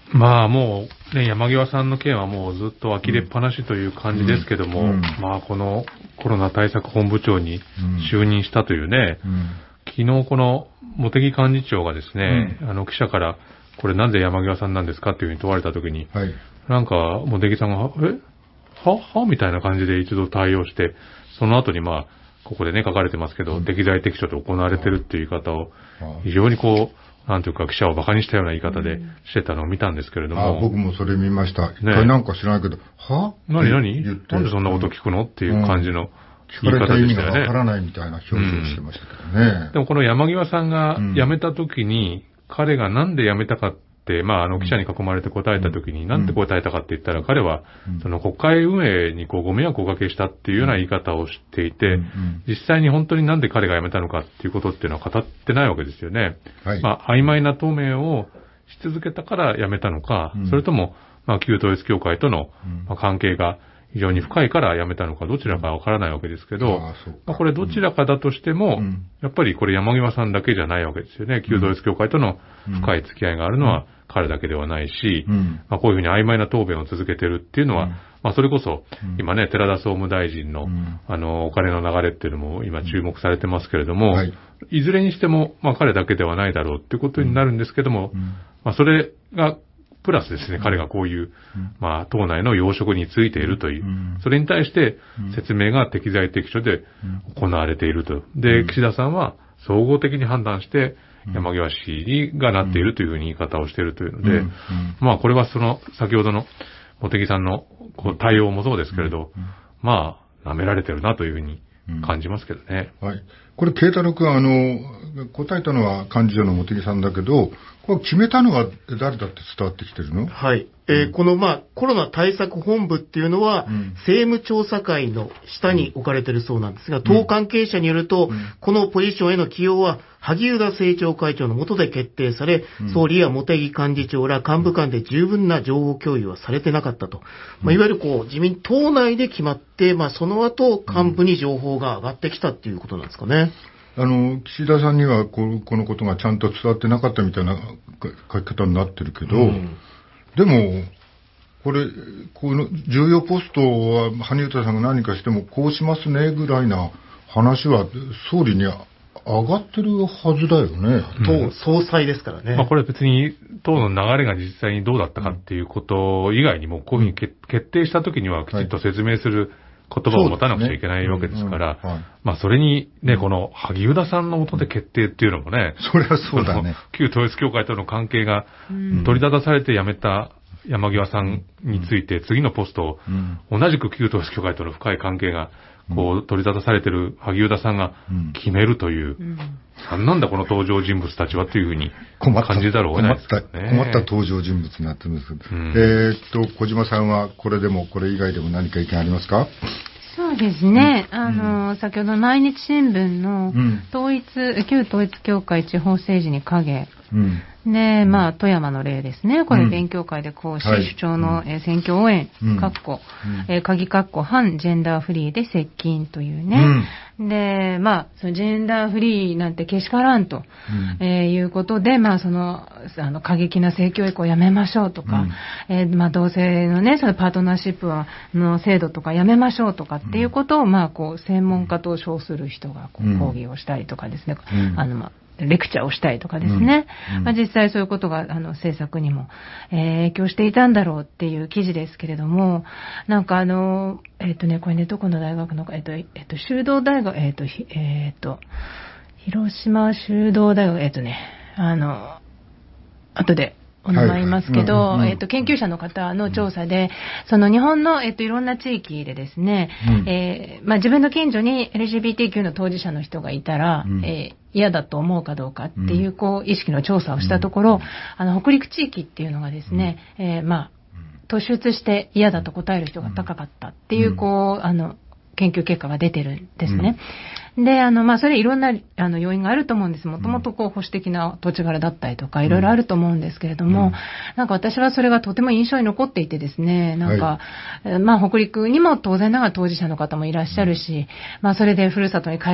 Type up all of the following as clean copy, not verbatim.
まあもうね、山際さんの件はもうずっと呆れっぱなしという感じですけども、まあこのコロナ対策本部長に就任したというね、昨日この茂木幹事長がですね、記者からこれなぜ山際さんなんですかっていうふうに問われたときに、なんか茂木さんが、はみたいな感じで一度対応して、その後にまあ、ここでね書かれてますけど、適材適所で行われてるっていう言い方を、非常にこう、なんというか記者を馬鹿にしたような言い方でしてたのを見たんですけれども。 僕もそれ見ました。一回なんか知らないけど、 何なんでそんなこと聞くのっていう感じの言い方でしたよね。 聞かれた意味がわからないみたいな表情をしてましたけどね。 でもこの山際さんが辞めた時に、彼がなんで辞めたかって、まあ記者に囲まれて答えた時に、なんて答えたかって言ったら、彼は、その国会運営にこうご迷惑をおかけしたっていうような言い方をしていて、実際に本当になんで彼が辞めたのかっていうことっていうのは語ってないわけですよね。まあ曖昧な答弁をし続けたから辞めたのか、それとも、まあ旧統一教会との関係が非常に深いから辞めたのか、どちらかわからないわけですけど、まあこれどちらかだとしても、やっぱりこれ山際さんだけじゃないわけですよね。旧統一教会との深い付き合いがあるのは彼だけではないし、まあこういうふうに曖昧な答弁を続けてるっていうのは、まあそれこそ、今ね、寺田総務大臣の、お金の流れっていうのも今注目されてますけれども、いずれにしても、まあ彼だけではないだろうっていうことになるんですけども、まあそれが、プラスですね、彼がこういう、まあ、党内の要職についているという、それに対して説明が適材適所で行われていると。で、岸田さんは総合的に判断して、山際氏がなっているというふうに言い方をしているというので、まあ、これはその、先ほどの茂木さんのこう対応もそうですけれど、まあ、舐められてるなというふうに感じますけどね。 これ、慶太郎君、答えたのは幹事長の茂木さんだけど、これ決めたのは誰だって伝わってきてるの？ このコロナ対策本部っていうのは、政務調査会の下に置かれているそうなんですが、党関係者によると、このポジションへの起用は、萩生田政調会長の下で決定され、総理や茂木幹事長ら幹部間で十分な情報共有はされてなかったと。いわゆる自民党内で決まって、その後、幹部に情報が上がってきたっていうことなんですかね。 岸田さんにはこのことがちゃんと伝わってなかったみたいな書き方になってるけど、でも、この重要ポストは萩生田さんが何かしてもこうしますねぐらいな話は総理に上がってるはずだよね。 党総裁ですからね。 まあこれ別に党の流れが実際にどうだったかっていうこと以外にも、こういうふうに決定したときにはきちっと説明する言葉を持たなくちゃいけないわけですから、まあそれにね、この萩生田さんの下で決定っていうのもね、 そりゃそうだね。 旧統一教会との関係が取り立たされて辞めた山際さんについて、次のポストを同じく旧統一教会との深い関係がこう取り立たされている萩生田さんが決めるという、なんだこの登場人物たちはというふうに感じざるを得ないですね。 困った登場人物になってるんですけど、小島さんはこれでもこれ以外でも何か意見ありますか？ そうですね。先ほど毎日新聞の旧統一教会地方政治に影。で、まあ、富山の例ですね。これ、勉強会で市主張の選挙応援、鍵反ジェンダーフリーで接近というね。で、まあ、そのジェンダーフリーなんてけしからんと、いうことで、まあ、過激な性教育をやめましょうとか、まあ、同性のね、そのパートナーシップの制度とかやめましょうとかっていうことを、まあ、専門家と称する人が講義をしたりとかですね、レクチャーをしたいとかですね。まあ、実際そういうことが、政策にも、影響していたんだろうっていう記事ですけれども、なんかこれね、どこの大学のか、修道大学、広島修道大学、後で、お名前言いますけど、研究者の方の調査で、その日本の、いろんな地域でですね、まあ、自分の近所に LGBTQ の当事者の人がいたら、嫌だと思うかどうかっていう、意識の調査をしたところ、北陸地域っていうのがですね、まあ、突出して嫌だと答える人が高かったっていう、研究結果が出てるんですね。で、まあ、それいろんな、要因があると思うんです。もともと保守的な土地柄だったりとか、いろいろあると思うんですけれども、なんか私はそれがとても印象に残っていてですね、なんか、まあ、北陸にも当然ながら当事者の方もいらっしゃるし、まあ、それでふるさとに帰り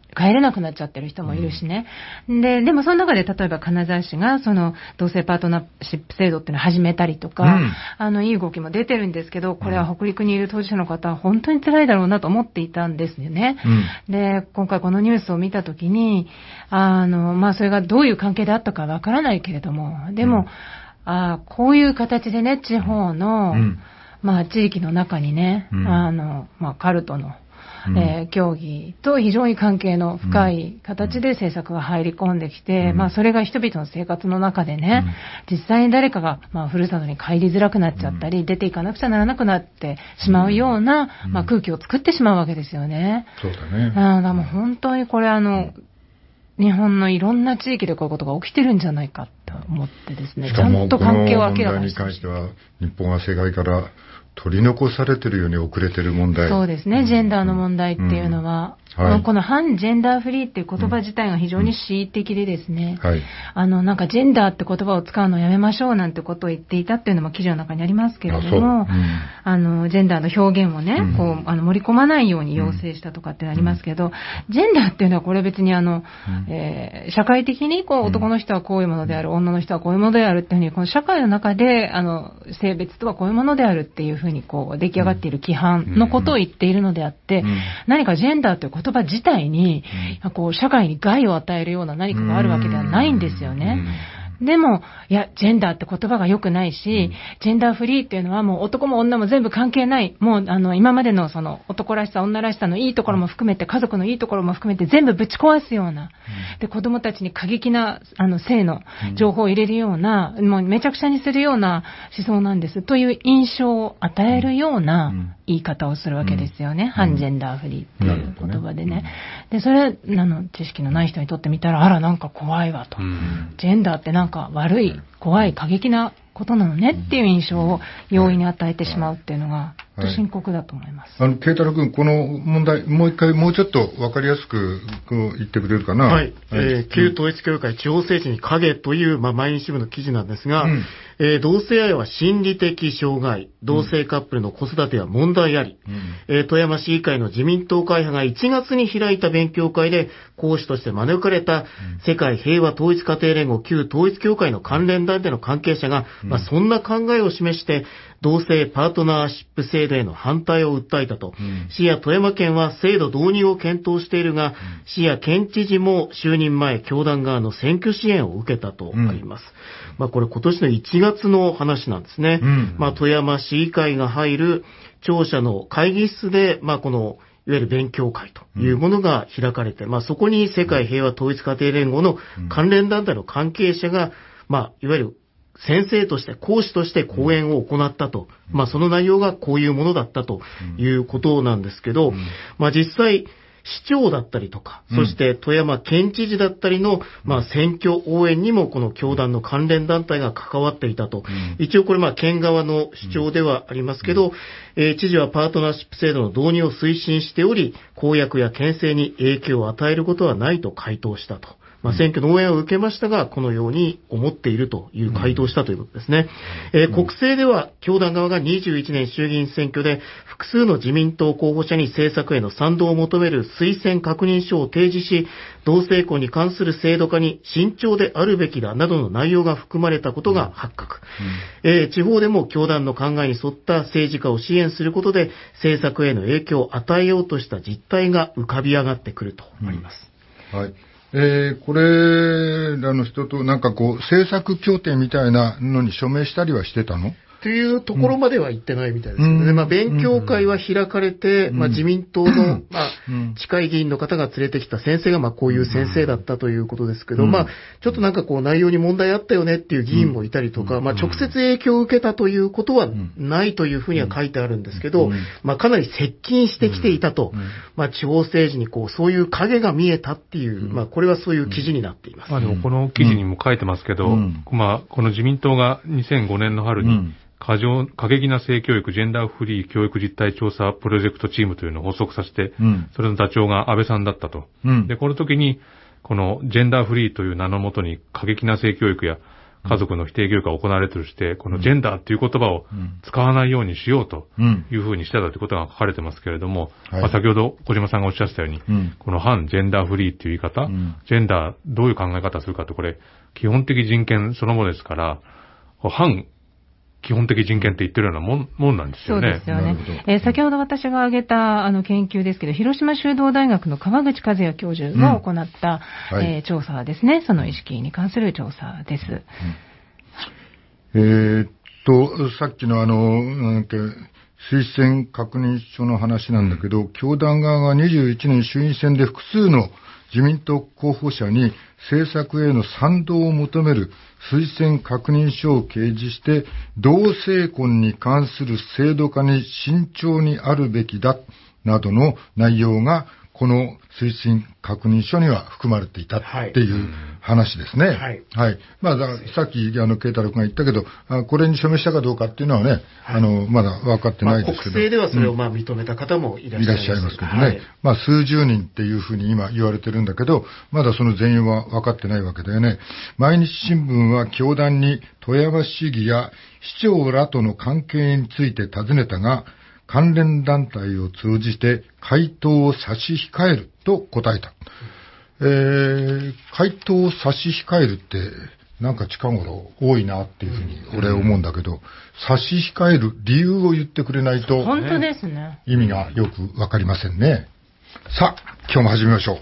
帰れなくなっちゃってる人もいるしね。でもその中で例えば金沢市がその同性パートナーシップ制度っていうのを始めたりとか、いい動きも出てるんですけど、これは北陸にいる当事者の方は本当に辛いだろうなと思っていたんですよね。で、今回このニュースを見たときに、それがどういう関係であったかわからないけれども、でも、こういう形でね、地方の、地域の中にね、カルトの、競技と非常に関係の深い形で政策が入り込んできて、それが人々の生活の中でね、実際に誰かが、ふるさとに帰りづらくなっちゃったり、出ていかなくちゃならなくなってしまうような、空気を作ってしまうわけですよね。 そうだね。 だからもう本当にこれ日本のいろんな地域でこういうことが起きてるんじゃないかと思ってですね、ちゃんと関係を明らかにして。 この問題に関しては、日本は世界から取り残されてるように遅れてる問題。 そうですね、ジェンダーの問題っていうのは、この反ジェンダーフリーっていう言葉自体が非常に恣意的でですね、なんかジェンダーって言葉を使うのをやめましょうなんてことを言っていたっていうのも記事の中にありますけれども、ジェンダーの表現をね、盛り込まないように要請したとかってありますけど、ジェンダーっていうのはこれ別に社会的に男の人はこういうものである、女の人はこういうものであるっていうふうに、この社会の中で性別とはこういうものであるっていうふうに出来上がっている規範のことを言っているのであって、何かジェンダーという言葉自体に、社会に害を与えるような何かがあるわけではないんですよね。でも、いや、ジェンダーって言葉が良くないし、ジェンダーフリーっていうのはもう男も女も全部関係ない。もう今までのその男らしさ、女らしさのいいところも含めて、家族のいいところも含めて全部ぶち壊すような。で、子供たちに過激な、性の情報を入れるような、もうめちゃくちゃにするような思想なんです。という印象を与えるような言い方をするわけですよね。反ジェンダーフリーっていう言葉でね。で、それ、知識のない人にとってみたら、あら、なんか怖いわと。ジェンダーってなんか悪い、怖い、過激なことなのねっていう印象を容易に与えてしまうっていうのが、深刻だと思います。 慶太郎君、この問題、もう一回、もうちょっとわかりやすく言ってくれるかな。 はい。旧統一教会地方政治に影という、毎日新聞の記事なんですが、同性愛は心理的障害、同性カップルの子育ては問題あり、富山市議会の自民党会派が1月に開いた勉強会で講師として招かれた世界平和統一家庭連合旧統一教会の関連団体の関係者が、そんな考えを示して同性パートナーシップ制度への反対を訴えたと、市や富山県は制度導入を検討しているが、市や県知事も就任前教団側の選挙支援を受けたとあります。これ今年の1月の話なんですね。富山市議会が入る庁舎の会議室で、このいわゆる勉強会というものが開かれて、そこに世界平和統一家庭連合の関連団体の関係者が、いわゆる先生として、講師として講演を行ったと。その内容がこういうものだったということなんですけど、実際、市長だったりとか、そして富山県知事だったりの、選挙応援にもこの教団の関連団体が関わっていたと。一応これ県側の主張ではありますけど、知事はパートナーシップ制度の導入を推進しており、公約や県政に影響を与えることはないと回答したと。選挙の応援を受けましたが、このように思っているという回答をしたということですね。国政では、教団側が21年衆議院選挙で、複数の自民党候補者に政策への賛同を求める推薦確認書を提示し、同性婚に関する制度化に慎重であるべきだなどの内容が含まれたことが発覚。地方でも教団の考えに沿った政治家を支援することで、政策への影響を与えようとした実態が浮かび上がってくるとあります。 はい。これらの人と政策協定みたいなのに署名したりはしてたの？ というところまでは行ってないみたいですけどね。勉強会は開かれて、自民党の、近い議員の方が連れてきた先生が、こういう先生だったということですけど、ちょっと内容に問題あったよねっていう議員もいたりとか、直接影響を受けたということはないというふうには書いてあるんですけど、かなり接近してきていたと、地方政治にそういう影が見えたっていう、これはそういう記事になっています。 でもこの記事にも書いてますけど、この自民党が2005年の春に、過激な性教育ジェンダーフリー教育実態調査プロジェクトチームというのを発足させて、それの座長が安倍さんだったと。で、この時に、このジェンダーフリーという名のもとに過激な性教育や家族の否定教育が行われているとして、このジェンダーっていう言葉を使わないようにしようというふうにしてたということが書かれてますけれども、先ほど小島さんがおっしゃってたように、この反ジェンダーフリーっていう言い方、ジェンダーどういう考え方をするかって、これ基本的人権そのものですから、反基本的人権って言ってるようなもんなんですよね。 そうですよね。先ほど私が挙げた研究ですけど、広島修道大学の川口和也教授が行った、調査ですね。その意識に関する調査です。 さっきの推薦確認書の話なんだけど、教団側が21年衆院選で複数の自民党候補者に政策への賛同を求める推薦確認書を掲示して、同性婚に関する制度化に慎重にあるべきだなどの内容がこの推薦確認書には含まれていたっていう話ですね。はい。はい。まあ、さっき、慶太郎君が言ったけど、これに署名したかどうかっていうのはね、まだ分かってないですけど。 国政ではそれを認めた方もいらっしゃいます。 けどね。まあ、数十人っていうふうに今言われてるんだけど、まだその全容は分かってないわけだよね。毎日新聞は教団に富山市議や市長らとの関係について尋ねたが、関連団体を通じて回答を差し控えると答えた。回答を差し控えるってなんか近頃多いなっていうふうに俺思うんだけど、差し控える理由を言ってくれないと本当ですね。 意味がよくわかりませんね。さあ、今日も始めましょう。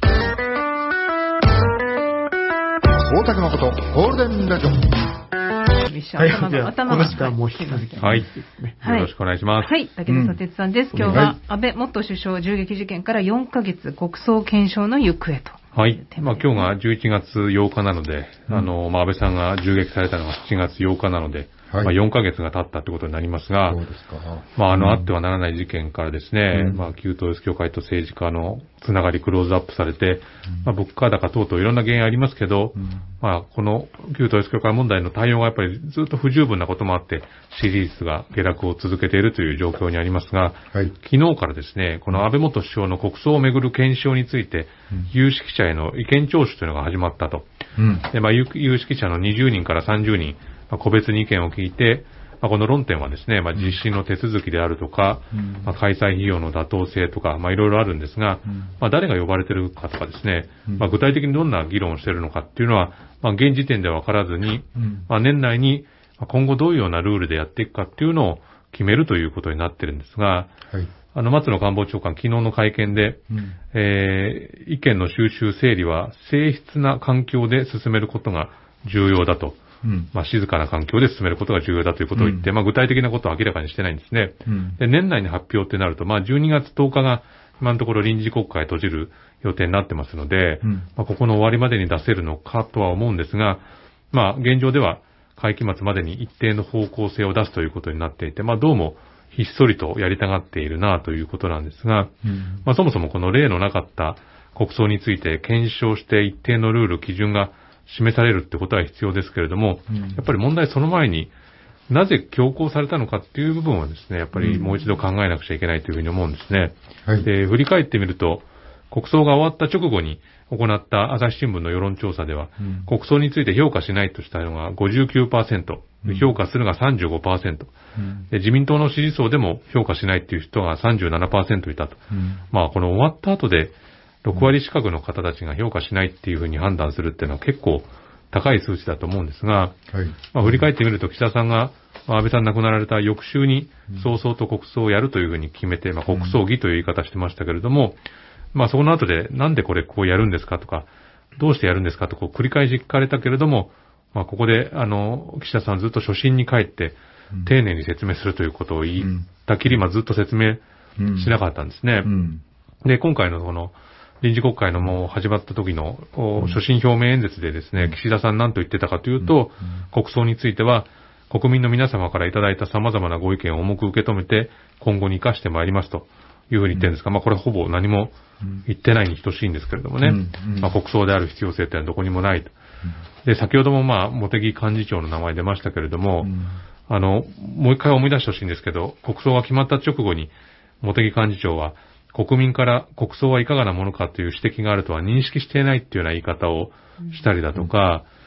大竹誠ゴールデンラジオ。 はい、頭が時間も引き続き。 はい。よろしくお願いします。 はい、武田砂鉄さんです。今日は安倍元首相銃撃事件から4ヶ月国葬検証の行方と。 はい。今日が11月8日なので、安倍さんが銃撃されたのが7月8日なので、4ヶ月が経ったってことになりますが、 そうですか。 あってはならない事件からですね、旧統一教会と政治家のつながりクローズアップされて、物価高等々いろんな原因ありますけど、この旧統一教会問題の対応がやっぱりずっと不十分なこともあって、支持率が下落を続けているという状況にありますが、昨日からですね、この安倍元首相の国葬をめぐる検証について、有識者への意見聴取というのが始まったと。で有識者の20人から30人、個別に意見を聞いて、この論点はですね、実施の手続きであるとか、開催費用の妥当性とか、いろいろあるんですが、誰が呼ばれているかとかですね、具体的にどんな議論をしているのかっていうのは、現時点では分からずに、年内に今後どういうようなルールでやっていくかっていうのを決めるということになっているんですが、松野官房長官、昨日の会見で、意見の収集整理は静謐な環境で進めることが重要だと。静かな環境で進めることが重要だということを言って、具体的なことを明らかにしてないんですね。で、年内に発表ってなると、12月10日が今のところ臨時国会閉じる予定になってますので、ここの終わりまでに出せるのかとは思うんですが、現状では会期末までに一定の方向性を出すということになっていて、どうもひっそりとやりたがっているなということなんですが、そもそもこの例のなかった国葬について検証して一定のルール、基準が示されるってことは必要ですけれども、やっぱり問題その前になぜ強行されたのかっていう部分はですね、やっぱりもう一度考えなくちゃいけないというふうに思うんですね。で、振り返ってみると、国葬が終わった直後に行った朝日新聞の世論調査では、国葬について評価しないとしたのが 59%、評価するが 35%、で、自民党の支持層でも評価しないっていう人が 37% いたと。この終わった後で6割近くの方たちが評価しないっていうふうに判断するっていうのは結構高い数値だと思うんですが、振り返ってみると岸田さんが安倍さん亡くなられた翌週に早々と国葬をやるというふうに決めて、国葬儀という言い方してましたけれども、そこの後でなんでこれこうやるんですかとか、どうしてやるんですかと繰り返し聞かれたけれども、ここで岸田さんずっと初心に帰って丁寧に説明するということを言ったきり、ずっと説明しなかったんですね。で、今回のこの臨時国会のもう始まった時の所信表明演説でですね、岸田さん何と言ってたかというと、国葬については国民の皆様からいただいた様々なご意見を重く受け止めて今後に生かしてまいりますというふうに言ってるんですが、これほぼ何も言ってないに等しいんですけれどもね、国葬である必要性ってのはどこにもないと。で、先ほども茂木幹事長の名前出ましたけれども、もう一回思い出してほしいんですけど、国葬が決まった直後に茂木幹事長は国民から国葬はいかがなものかという指摘があるとは認識していないっていうような言い方をしたりだとか、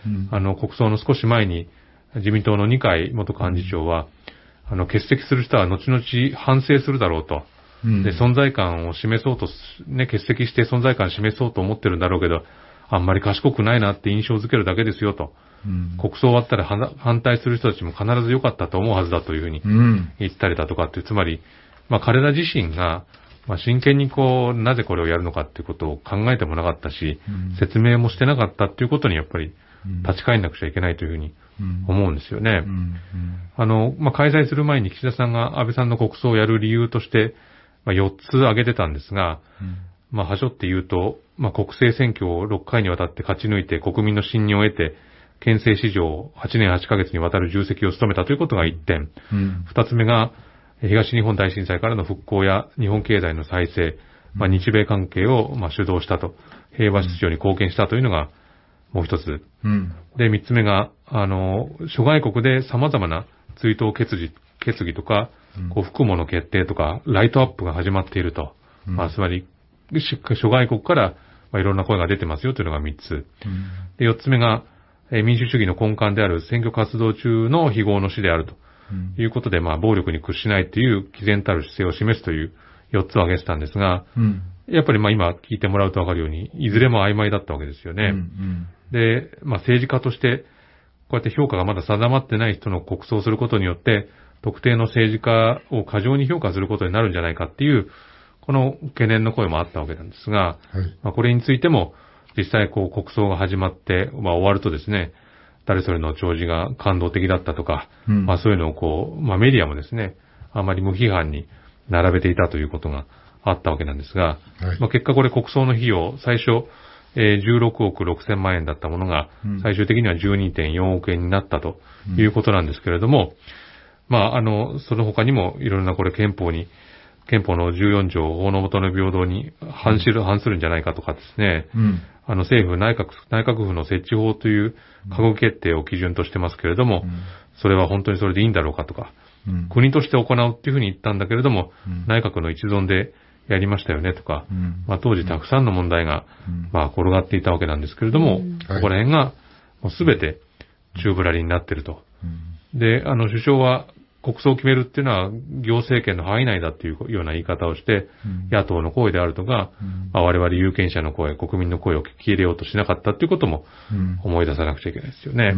国葬の少し前に、自民党の二階元幹事長は、欠席する人は後々反省するだろうと。で、存在感を示そうと、ね、欠席して存在感を示そうと思ってるんだろうけど、あんまり賢くないなって印象づけるだけですよと。国葬終わったら反対する人たちも必ず良かったと思うはずだというふうに言ったりだとかって、つまり、彼ら自身が、真剣になぜこれをやるのかっていうことを考えてもなかったし、説明もしてなかったっていうことにやっぱり立ち返んなくちゃいけないというふうに思うんですよね。開催する前に岸田さんが安倍さんの国葬をやる理由として、4つ挙げてたんですが、はしょって言うと、国政選挙を6回にわたって勝ち抜いて国民の信任を得て、憲政史上8年8ヶ月にわたる重責を務めたということが1点。2つ目が、東日本大震災からの復興や日本経済の再生、日米関係を主導したと、平和秩序に貢献したというのがもう一つ。で、3つ目が、諸外国で様々な追悼決議とか、服務の決定とか、ライトアップが始まっていると。つまり、諸外国からいろんな声が出てますよというのが3つ。で、4つ目が、民主主義の根幹である選挙活動中の非業の死であるということで、暴力に屈しないという毅然たる姿勢を示すという4つを挙げてたんですが、やっぱり今聞いてもらうとわかるように、いずれも曖昧だったわけですよね。で、政治家として、こうやって評価がまだ定まってない人の国葬をすることによって、特定の政治家を過剰に評価することになるんじゃないかっていう、この懸念の声もあったわけなんですが、これについても、実際国葬が始まって、終わるとですね、誰それの弔辞が感動的だったとか、そういうのをメディアもですね、あまり無批判に並べていたということがあったわけなんですが、結果これ国葬の費用、最初、16億6千万円だったものが、最終的には 12.4 億円になったということなんですけれども、その他にもいろいろな憲法の14条法の下の平等に反するんじゃないかとかですね、政府内閣府の設置法という閣議決定を基準としてますけれども、それは本当にそれでいいんだろうかとか、国として行うっていうふうに言ったんだけれども、内閣の一存でやりましたよねとか、当時たくさんの問題が、転がっていたわけなんですけれども、ここら辺がもうすべて宙ぶらりになっていると。で、首相は国葬を決めるっていうのは行政権の範囲内だっていうような言い方をして、野党の声であるとか、我々有権者の声、国民の声を聞き入れようとしなかったっていうことも思い出さなくちゃいけないですよね。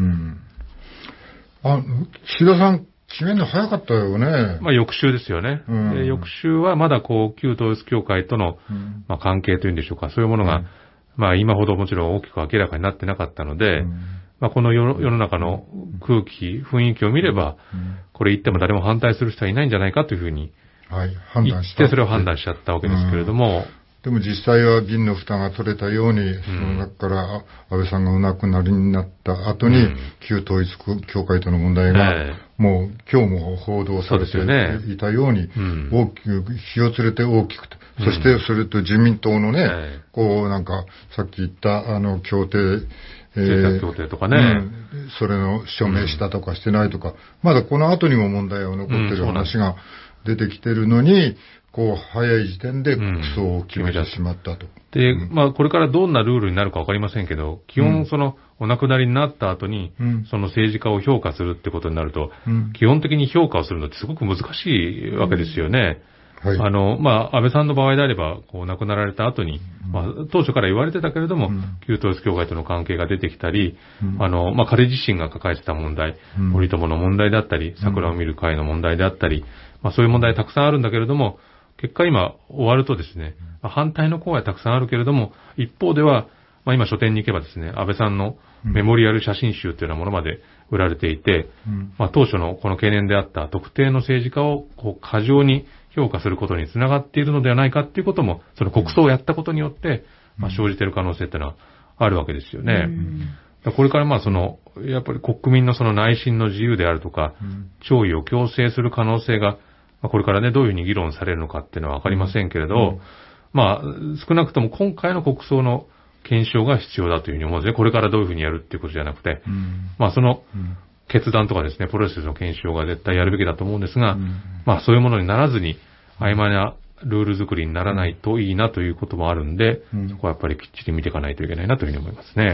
岸田さん、決めるの早かったよね。 翌週ですよね。で翌週はまだ旧統一教会との、関係というんでしょうか、そういうものが、今ほどもちろん大きく明らかになってなかったので、この世の中の空気、雰囲気を見れば、これ言っても誰も反対する人はいないんじゃないかというふうに言ってそれを判断しちゃったわけですけれども、 でも実際は銀の蓋が取れたように、その中から安倍さんがお亡くなりになった後に、旧統一教会との問題が、もう今日も報道されていたように、大きく、火を連れて大きくて、そしてそれと自民党のね、さっき言った協定、 協定とかね、 それの署名したとかしてないとか、まだこの後にも問題が残ってる話が出てきてるのに、早い時点で国葬を決めてしまったと。 で、これからどんなルールになるかわかりませんけど、基本お亡くなりになった後に、その政治家を評価するってことになると、基本的に評価をするのってすごく難しいわけですよね。安倍さんの場合であれば、亡くなられた後に、当初から言われてたけれども、旧統一教会との関係が出てきたり、彼自身が抱えてた問題、森友の問題であったり、桜を見る会の問題であったり、そういう問題たくさんあるんだけれども、結果今終わるとですね、反対の声はたくさんあるけれども、一方では、今書店に行けばですね、安倍さんのメモリアル写真集というようなものまで売られていて、当初のこの懸念であった特定の政治家を過剰に評価することにつながっているのではないかっていうことも、その国葬をやったことによって、生じている可能性っていうのはあるわけですよね。これからやっぱり国民の内心の自由であるとか、弔意を強制する可能性が、これからね、どういうふうに議論されるのかっていうのはわかりませんけれど、少なくとも今回の国葬の検証が必要だというふうに思うんですね。これからどういうふうにやるっていうことじゃなくて、その決断とかですね、プロセスの検証が絶対やるべきだと思うんですが、そういうものにならずに、曖昧なルール作りにならないといいなということもあるんで、そこはやっぱりきっちり見ていかないといけないなというふうに思いますね。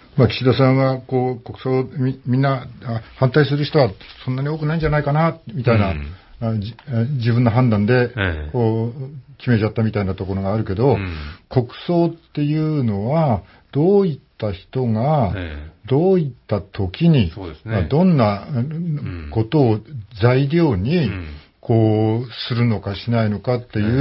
岸田さんは、国葬みんな反対する人はそんなに多くないんじゃないかな、みたいな、自分の判断で、決めちゃったみたいなところがあるけど、国葬っていうのは、どういった人が、どういった時に、どんなことを材料に、するのかしないのかっていう、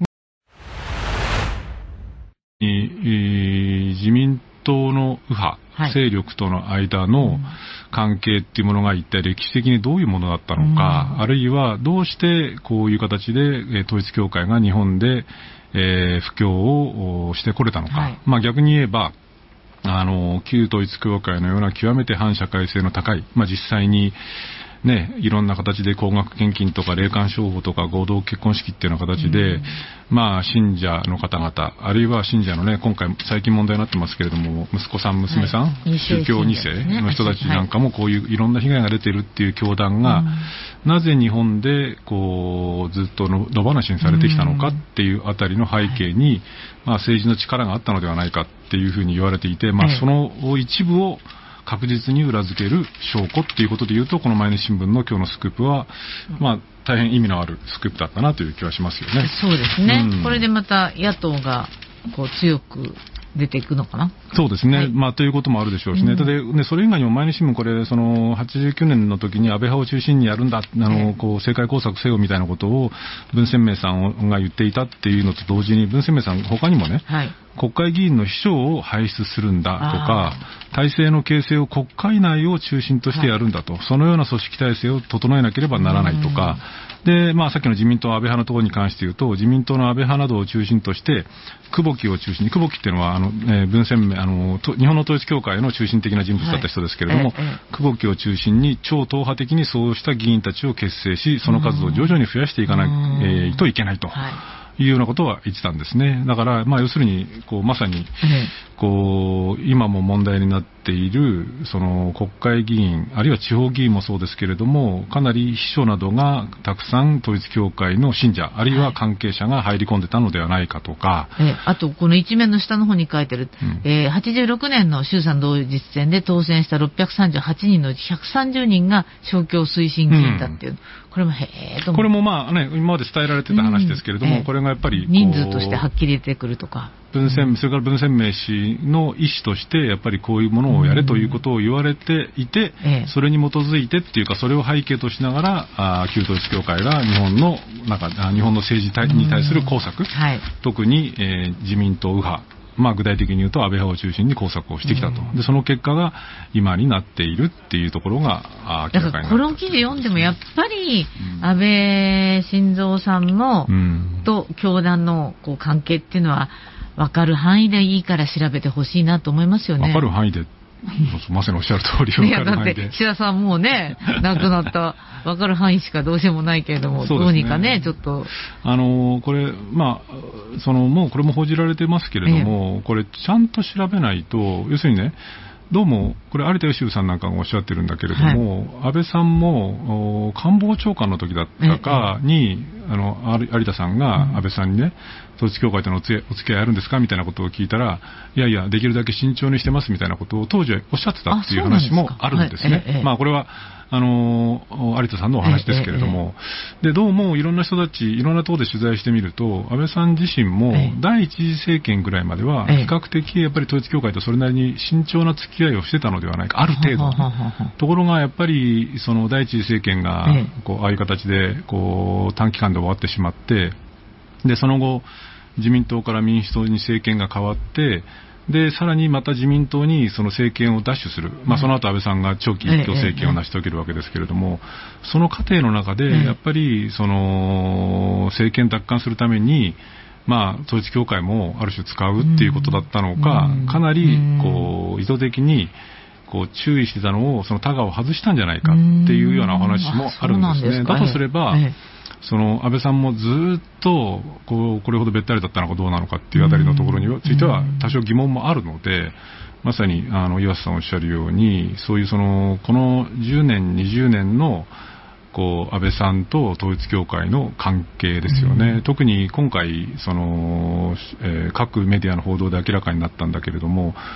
自民党の右派、勢力との間の関係っていうものが一体歴史的にどういうものだったのか、あるいはどうしてこういう形で統一教会が日本で、布教をしてこれたのか、逆に言えば旧統一教会のような極めて反社会性の高い、実際にね、いろんな形で高額献金とか霊感商法とか合同結婚式っていうような形で、信者の方々、あるいは信者のね、今回最近問題になってますけれども、息子さん、娘さん、宗教2世の人たちなんかもこういういろんな被害が出てるっていう教団が、なぜ日本でずっと野放しにされてきたのかっていうあたりの背景に、政治の力があったのではないかっていうふうに言われていて、その一部を確実に裏付ける証拠っていうことで言うと、この毎日新聞の今日のスクープは、大変意味のあるスクープだったなという気はしますよね。 そうですね。これでまた野党が強く出ていくのかな。 そうですね。ということもあるでしょうしね。で、それ以外にも毎日新聞これ、89年の時に安倍派を中心にやるんだ、政界工作せよみたいなことを文鮮明さんが言っていたっていうのと同時に、文鮮明さん他にもね、国会議員の秘書を輩出するんだとか、体制の形成を国会内を中心としてやるんだと、そのような組織体制を整えなければならないとか、で、さっきの自民党安倍派のところに関して言うと、自民党の安倍派などを中心として、久保木を中心に、久保木っていうのは、文鮮明、日本の統一教会の中心的な人物だった人ですけれども、久保木を中心に超党派的にそうした議員たちを結成し、その数を徐々に増やしていかないといけないと。いうようなことは言ってたんですね。だから、要するに、まさに、今も問題になっている、国会議員、あるいは地方議員もそうですけれども、かなり秘書などがたくさん統一教会の信者、あるいは関係者が入り込んでたのではないかとか。 あと、この一面の下の方に書いてる、86年の衆参同日選で当選した638人のうち130人が勝共推進議員だっていう。これもこれも今まで伝えられてた話ですけれども、これがやっぱり人数としてはっきり出てくるとか。 それから文鮮明氏の意思として、やっぱりこういうものをやれということを言われていて、それに基づいてっていうか、それを背景としながら、旧統一教会が日本の政治に対する工作、特に、自民党右派、具体的に言うと安倍派を中心に工作をしてきたと。で、その結果が今になっているっていうところが明らかになる。 だからこの記事読んでもやっぱり安倍晋三さんの、と教団の関係っていうのは分かる範囲でいいから調べてほしいなと思いますよね。 分かる範囲で。まさにおっしゃる通り分かる範囲で。 だって岸田さんもうね、亡くなった分かる範囲しかどうしようもないけれども、どうにかね、ちょっと。 これ、もうこれも報じられてますけれども、これちゃんと調べないと、要するにね、どうも、これ有田芳生さんなんかがおっしゃってるんだけれども、安倍さんも官房長官の時だったかに、有田さんが安倍さんにね、統一教会とのお付き合いあるんですかみたいなことを聞いたら、いやいや、できるだけ慎重にしてますみたいなことを当時はおっしゃってたっていう話もあるんですね。これは、有田さんのお話ですけれども、で、どうもいろんな人たち、いろんなところで取材してみると、安倍さん自身も第一次政権ぐらいまでは、比較的やっぱり統一教会とそれなりに慎重な付き合いをしてたのではないか、ある程度。ところがやっぱり、その第一次政権が、ああいう形で、短期間で終わってしまって、で、その後、自民党から民主党に政権が変わって、で、さらにまた自民党にその政権を奪取する。その後安倍さんが長期一強政権を成し遂げるわけですけれども、その過程の中で、やっぱり、政権奪還するために、統一教会もある種使うっていうことだったのか、かなり、意図的に、注意してたのを、そのタガを外したんじゃないかっていうようなお話もあるんですね。だとすれば、安倍さんもずっとこれほどべったりだったのかどうなのかっていうあたりのところについては多少疑問もあるので、まさに岩瀬さんおっしゃるように、そういうこの10年20年の安倍さんと統一教会の関係ですよね。特に今回各メディアの報道で明らかになったんだけれども、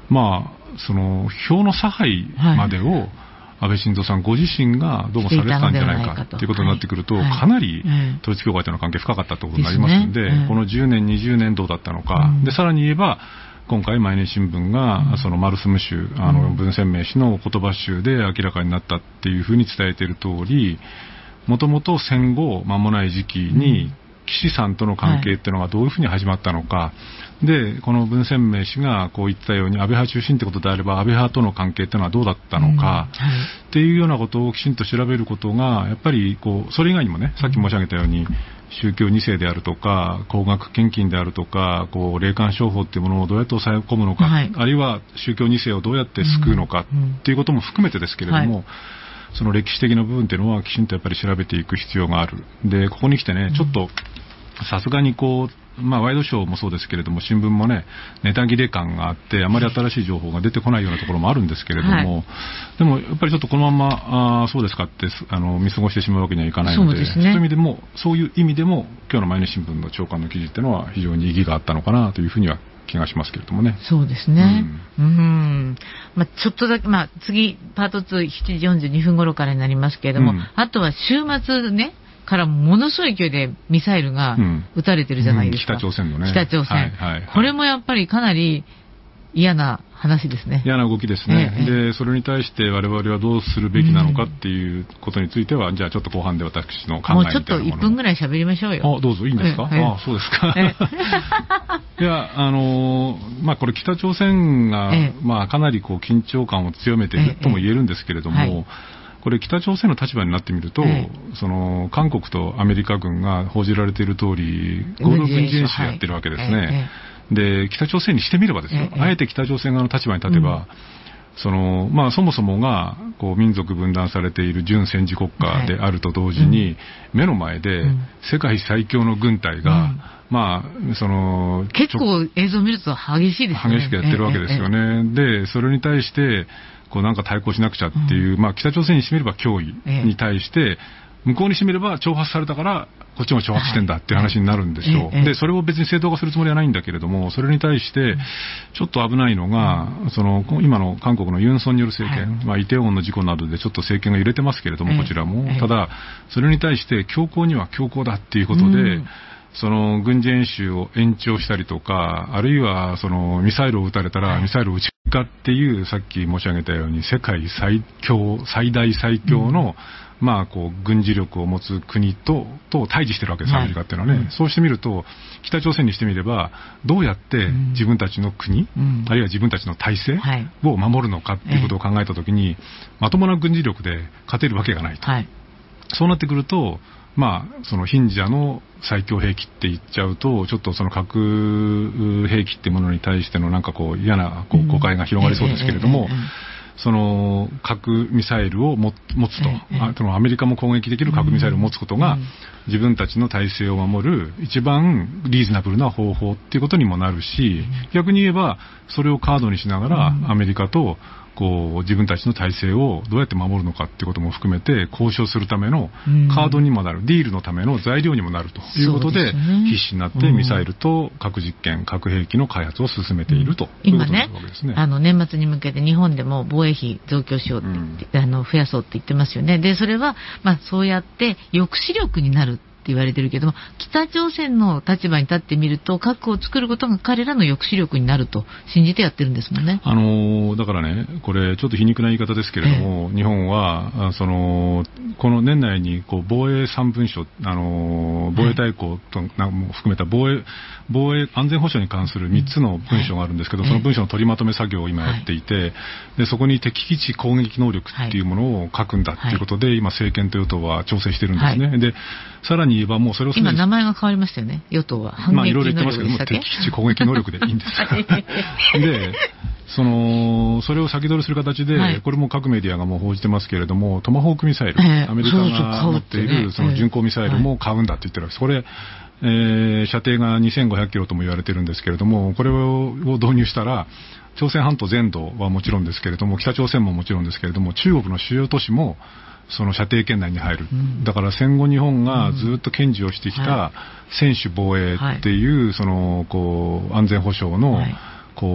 まあ、その票の差配までを安倍晋三さんご自身がどうもされてたんじゃないかということになってくると、かなり統一教会との関係深かったということになりますので、この10年、20年どうだったのか、でさらに言えば、今回、毎日新聞が、そのマルスム州、文鮮明氏の言葉集で明らかになったっていうふうに伝えている通り、もともと戦後間もない時期に、岸さんとの関係っていうのがどういうふうに始まったのか、で、この文鮮明氏がこう言ったように、安倍派中心ってことであれば、安倍派との関係っていうのはどうだったのか、っていうようなことをきちんと調べることが、やっぱりこう、それ以外にもね、さっき申し上げたように、宗教2世であるとか、高額献金であるとか、こう霊感商法っていうものをどうやって抑え込むのか、あるいは宗教2世をどうやって救うのかっていうことも含めてですけれども、その歴史的な部分っていうのはきちんとやっぱり調べていく必要がある。で、ここに来てね、ちょっとさすがにこう、まあ、ワイドショーもそうですけれども、新聞もね、ネタ切れ感があって、あまり新しい情報が出てこないようなところもあるんですけれども、でもやっぱりちょっとこのまま、そうですかって見過ごしてしまうわけにはいかないので、そういう意味でも、今日の毎日新聞の長官の記事っていうのは非常に意義があったのかなというふうには気がしますけれどもね。 そうですね。まあ、ちょっとだけ、まあ、次、パート2、7時42分頃からになりますけれども、あとは週末ね、からものすごい勢いでミサイルが撃たれてるじゃないですか。 北朝鮮のね。 北朝鮮。これもやっぱりかなり嫌な話ですね。 嫌な動きですね。で、それに対して我々はどうするべきなのかっていうことについては、じゃあちょっと後半で私の考えみたいなものを。もうちょっと 1分ぐらい喋りましょうよ。 どうぞ、いいんですか？そうですか。いや、まあこれ北朝鮮が、まあかなりこう緊張感を強めているとも言えるんですけれども、これ北朝鮮の立場になってみると、その韓国とアメリカ軍が報じられている通り合同軍事演習やってるわけですね。で、北朝鮮にしてみればですよ、あえて北朝鮮側の立場に立てば、まあそもそもがこう民族分断されている準戦時国家であると同時に、目の前で世界最強の軍隊が、まあ結構映像を見ると激しいですね。 激しくやってるわけですよね。で、それに対してこうなんか対抗しなくちゃっていう、まあ北朝鮮にしてみれば脅威に対して、向こうにしてみれば挑発されたからこっちも挑発してんだっていう話になるんでしょう。で、それを別に正当化するつもりはないんだけれども、それに対してちょっと危ないのが、今の韓国のユン・ソンニョル政権、まあイテウォンの事故などでちょっと政権が揺れてますけれども、こちらも。ただ、それに対して強硬には強硬だっていうことで、軍事演習を延長したりとか、あるいはミサイルを撃たれたらミサイルを撃ちかっていう、さっき申し上げたように世界最大最強の、まあこう軍事力を持つ国と対峙してるわけです、アメリカっていうのはね。そうしてみると、北朝鮮にしてみれば、どうやって自分たちの国、あるいは自分たちの体制を守るのかっていうことを考えたときに、まともな軍事力で勝てるわけがないと。そうなってくると、まあ、貧者の最強兵器って言っちゃうと、ちょっと核兵器ってものに対してのなんかこう嫌な誤解が広がりそうですけれども、核ミサイルを持つと、アメリカも攻撃できる核ミサイルを持つことが、自分たちの体制を守る一番リーズナブルな方法っていうことにもなるし、逆に言えば、それをカードにしながら、アメリカと、自分たちの体制をどうやって守るのかっていうことも含めて交渉するためのカードにもなる、ディールのための材料にもなるということで、必死になってミサイルと核実験、核兵器の開発を進めているということになるわけですね。 今ね、年末に向けて日本でも防衛費増強しようって、増やそうって言ってますよね。で、それは、まあそうやって抑止力になるって言われてるけども、北朝鮮の立場に立ってみると、核を作ることが彼らの抑止力になると信じてやってるんですもんね。 だからね、これちょっと皮肉な言い方ですけれども、日本はこの年内に防衛3文書、防衛大綱とも含めた防衛安全保障に関する3つの文書があるんですけど、その文書の取りまとめ作業を今やっていて、でそこに敵基地攻撃能力っていうものを書くんだっていうことで、今政権と与党は調整してるんですね。でさらに言えばもうそれを今名前が変わりましたよね、与党は。 まあいろいろ言ってますけども、敵基地攻撃能力でいいんです。で、それを先取りする形で、これも各メディアがもう報じてますけれども、トマホークミサイル、アメリカが持っている巡航ミサイルも買うんだって言ってるわけです。これ射程が2500キロとも言われてるんですけれども、これを導入したら、朝鮮半島全土はもちろんですけれども、北朝鮮ももちろんですけれども、中国の主要都市もその射程圏内に入る。だから戦後日本がずっと堅持をしてきた専守防衛っていう、安全保障の、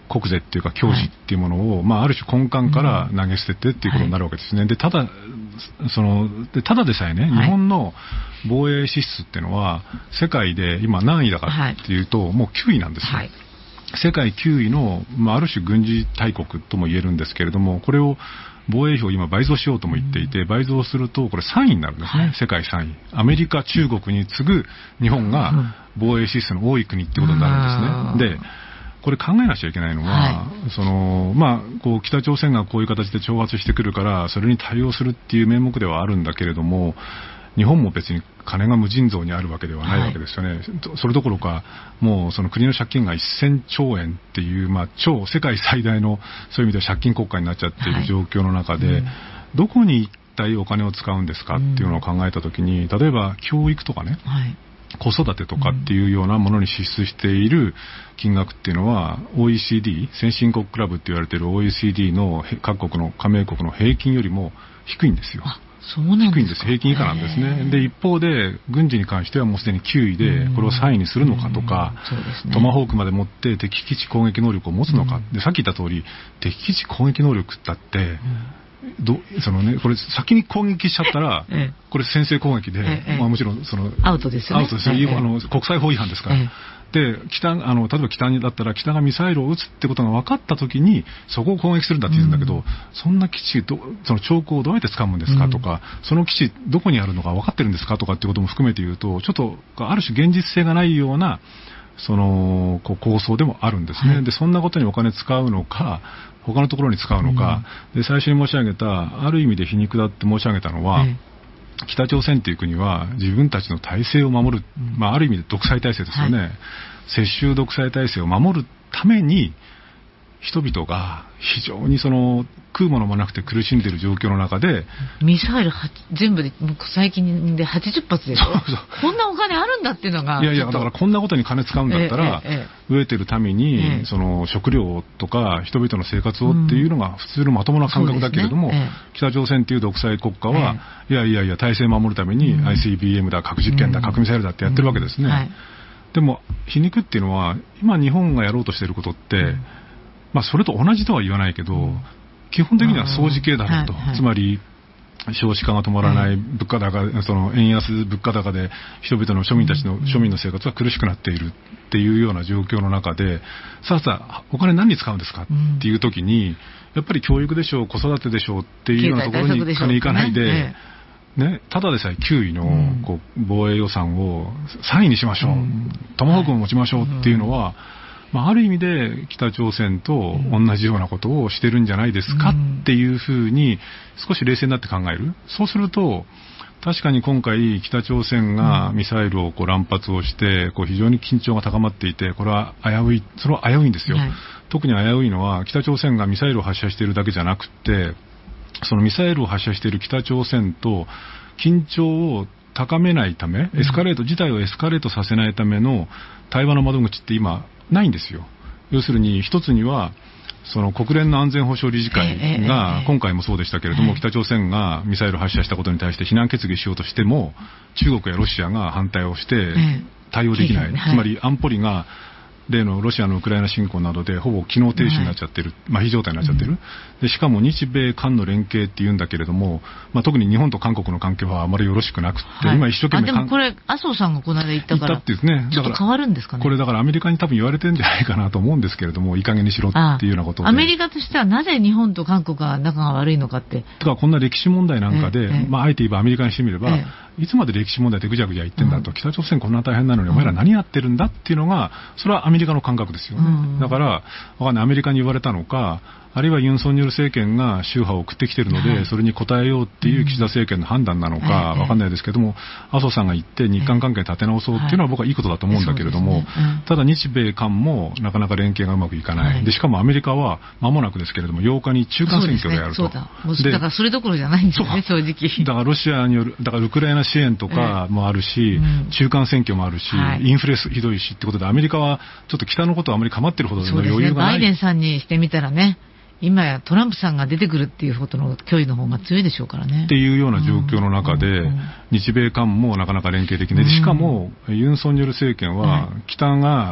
国是っていうか矜持っていうものを、まあ、ある種根幹から投げ捨ててっていうことになるわけですね。で、ただでさえね、日本の防衛支出っていうのは、世界で今何位だかっていうと、もう9位なんですよ。世界9位の、まあ、ある種軍事大国とも言えるんですけれども、これを防衛費を今倍増しようとも言っていて、倍増するとこれ3位になるんですね、世界3位。アメリカ、中国に次ぐ日本が防衛支出の多い国っていうことになるんですね。で、これ考えなきゃいけないのは、まあ、こう北朝鮮がこういう形で挑発してくるから、それに対応するっていう名目ではあるんだけれども、日本も別に金が無尽蔵にあるわけではないわけですよね。それどころか、もうその国の借金が1000兆円っていう、まあ、世界最大のそういう意味では借金国家になっちゃっている状況の中で、どこに一体お金を使うんですかっていうのを考えたときに、例えば教育とかね、子育てとかっていうようなものに支出している金額っていうのは OECD、先進国クラブって言われている OECD の各国の加盟国の平均よりも低いんですよ。 そうなんですか。 低いんです。平均以下なんですね。で、一方で軍事に関してはもうすでに9位で、これを3位にするのかとか、トマホークまで持って敵基地攻撃能力を持つのか。で、さっき言った通り、敵基地攻撃能力だって、これ先に攻撃しちゃったら、これ先制攻撃で、まあもちろんアウトですよね。 アウトですよ。国際法違反ですから。で、例えば北だったら北がミサイルを撃つってことが分かったときに、そこを攻撃するんだって言うんだけど、そんな基地、その兆候をどうやって掴むんですかとか、その基地どこにあるのか分かってるんですかとかっていうことも含めて言うと、ちょっとある種現実性がないような、構想でもあるんですね。で、そんなことにお金使うのか、他のところに使うのか、で、最初に申し上げた、ある意味で皮肉だって申し上げたのは、北朝鮮という国は自分たちの体制を守る、まあ、ある意味で独裁体制ですよね。世襲独裁体制を守るために、人々が非常に食うものもなくて苦しんでいる状況の中で、 ミサイル全部で最近で80発でしょ。こんなお金あるんだっていうのが。 いやだからこんなことに金使うんだったら、飢えてるために、食料とか人々の生活をっていうのが普通のまともな感覚だけれども、北朝鮮っていう独裁国家は、いや体制を守るために ICBM だ、核実験だ、核ミサイルだってやってるわけですね。でも皮肉っていうのは、今日本がやろうとしていることって、まあそれと同じとは言わないけど、基本的には相似形だろうと。つまり、少子化が止まらない物価高、円安物価高で人々の庶民の生活は苦しくなっているっていうような状況の中で、さあお金何に使うんですかっていう時に、やっぱり教育でしょう、子育てでしょうっていうようなところに金いかないで、ね、ただでさえ9位の防衛予算を3位にしましょう、トマホークも持ちましょうっていうのは、まあ、ある意味で北朝鮮と同じようなことをしてるんじゃないですかっていうふうに少し冷静になって考える。そうすると確かに今回北朝鮮がミサイルを乱発をして非常に緊張が高まっていて、これはそれは危ういんですよ。特に危ういのは北朝鮮がミサイルを発射しているだけじゃなくて、そのミサイルを発射している北朝鮮と緊張を高めないため、事態をエスカレートさせないための対話の窓口って今ないんですよ。要するに一つには国連の安全保障理事会が今回もそうでしたけれども、北朝鮮がミサイル発射したことに対して非難決議しようとしても、中国やロシアが反対をして対応できない。つまり安保理が例のロシアのウクライナ侵攻などでほぼ機能停止になっちゃってる、麻痺状態になっちゃってる。でしかも日米韓の連携っていうんだけれども、特に日本と韓国の関係はあまりよろしくなくて、今一生懸命でもこれ麻生さんがこの間言ったからってですね、 ちょっと変わるんですかね。 これだからアメリカに多分言われてるんじゃないかなと思うんですけれども、いい加減にしろっていうようなことで、 アメリカとしてはなぜ日本と韓国が仲が悪いのかって。 とかこんな歴史問題なんかで、あえて言えばアメリカにしてみれば、いつまで歴史問題でぐちゃぐちゃ言ってんだと、北朝鮮こんな大変なのにお前ら何やってるんだっていうのが、それはアメリカの感覚ですよね。だから、アメリカに言われたのか、あるいはユン・ソンニョル政権が秋波を送ってきているので、それに応えようっていう岸田政権の判断なのかわかんないですけども、麻生さんが言って日韓関係立て直そうっていうのは僕はいいことだと思うんだけれども、ただ日米韓もなかなか連携がうまくいかない。で、しかもアメリカは間もなくですけれども、8日に中間選挙でやると。 だからそれどころじゃないんですよね、正直。 だからロシアによる、だからウクライナ支援とかもあるし、中間選挙もあるし、インフレひどいしってことで、アメリカはちょっと北のことはあまり構ってるほどの余裕がない。 バイデンさんにしてみたらね、今やトランプさんが出てくるっていうことの脅威の方が強いでしょうからね。 っていうような状況の中で、日米韓もなかなか連携できない。しかも、ユン・ソンニョル政権は、北が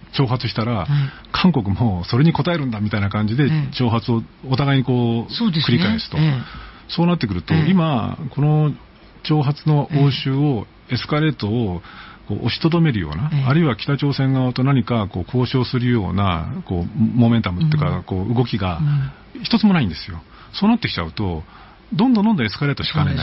挑発したら、韓国もそれに応えるんだみたいな感じで挑発をお互いにこう繰り返すと。そうなってくると、今、この挑発の応酬を、エスカレートを押しとどめるような、あるいは北朝鮮側と何かこう交渉するようなこうモメンタムっていうか、こう動きが一つもないんですよ。そうなってきちゃうと、どんどんエスカレートしかねない。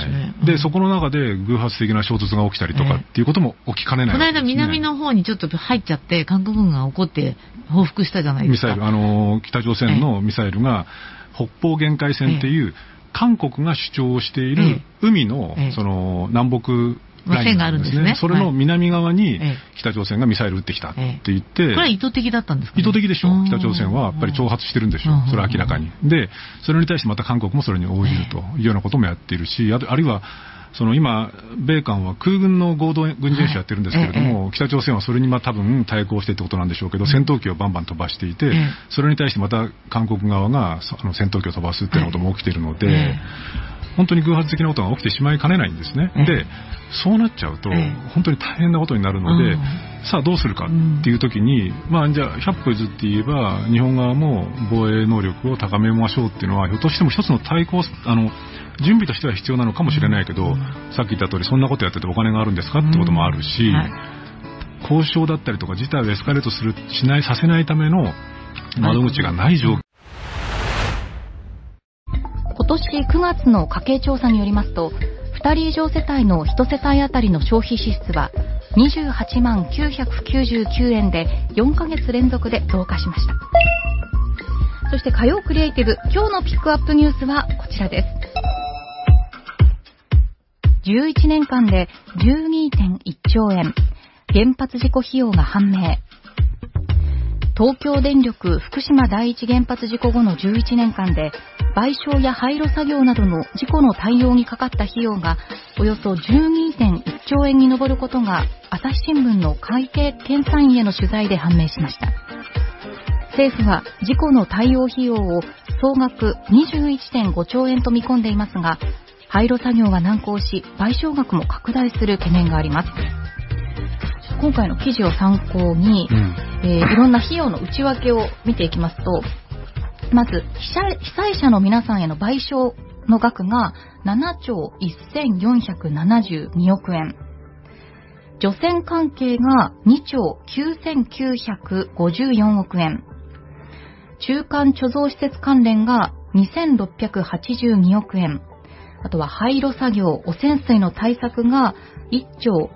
で、そこの中で偶発的な衝突が起きたりとかっていうことも起きかねない、 この間南の方にちょっと入っちゃって、韓国軍が怒って報復したじゃないですか。 ミサイル、北朝鮮のミサイルが北方限界線っていう、韓国が主張をしている海の、その南北ラインなんですね。それの南側に北朝鮮がミサイル撃ってきたって言って、これは意図的だったんですかね。 意図的でしょう。北朝鮮はやっぱり挑発してるんでしょう。それは明らかに。で、それに対してまた韓国もそれに応じるというようなこともやっているし、あるいはその今、米韓は空軍の合同軍事演習やってるんですけれども、北朝鮮はそれに多分対抗してってことなんでしょうけど、戦闘機をバンバン飛ばしていて、それに対してまた韓国側が戦闘機を飛ばすっていうことも起きているので、本当に偶発的なことが起きてしまいかねないんですね。で、そうなっちゃうと、本当に大変なことになるので、さあどうするかっていう時に、じゃあ100歩譲って言えば、日本側も防衛能力を高めましょうっていうのは、ひょっとしても一つの対抗、準備としては必要なのかもしれないけど、さっき言った通りそんなことやっててお金があるんですかってこともあるし、交渉だったりとか事態をエスカレートさせないための窓口がない状況。 今年9月の家計調査によりますと、2人以上世帯の1世帯あたりの消費支出は28万999円で4ヶ月連続で増加しました。そして火曜クリエイティブ、今日のピックアップニュースはこちらです。11年間で 12.1 兆円、原発事故費用が判明。東京電力福島第一原発事故後の11年間で、賠償や廃炉作業などの事故の対応にかかった費用がおよそ 12.1 兆円に上ることが、朝日新聞の会計検査院への取材で判明しました。政府は事故の対応費用を総額 21.5 兆円と見込んでいますが、廃炉作業が難航し、賠償額も拡大する懸念があります。今回の記事を参考に、いろんな費用の内訳を見ていきますと、まず被災者の皆さんへの賠償の額が7兆1472億円、除染関係が2兆9954億円、中間貯蔵施設関連が2682億円、あとは廃炉作業、汚染水の対策が1兆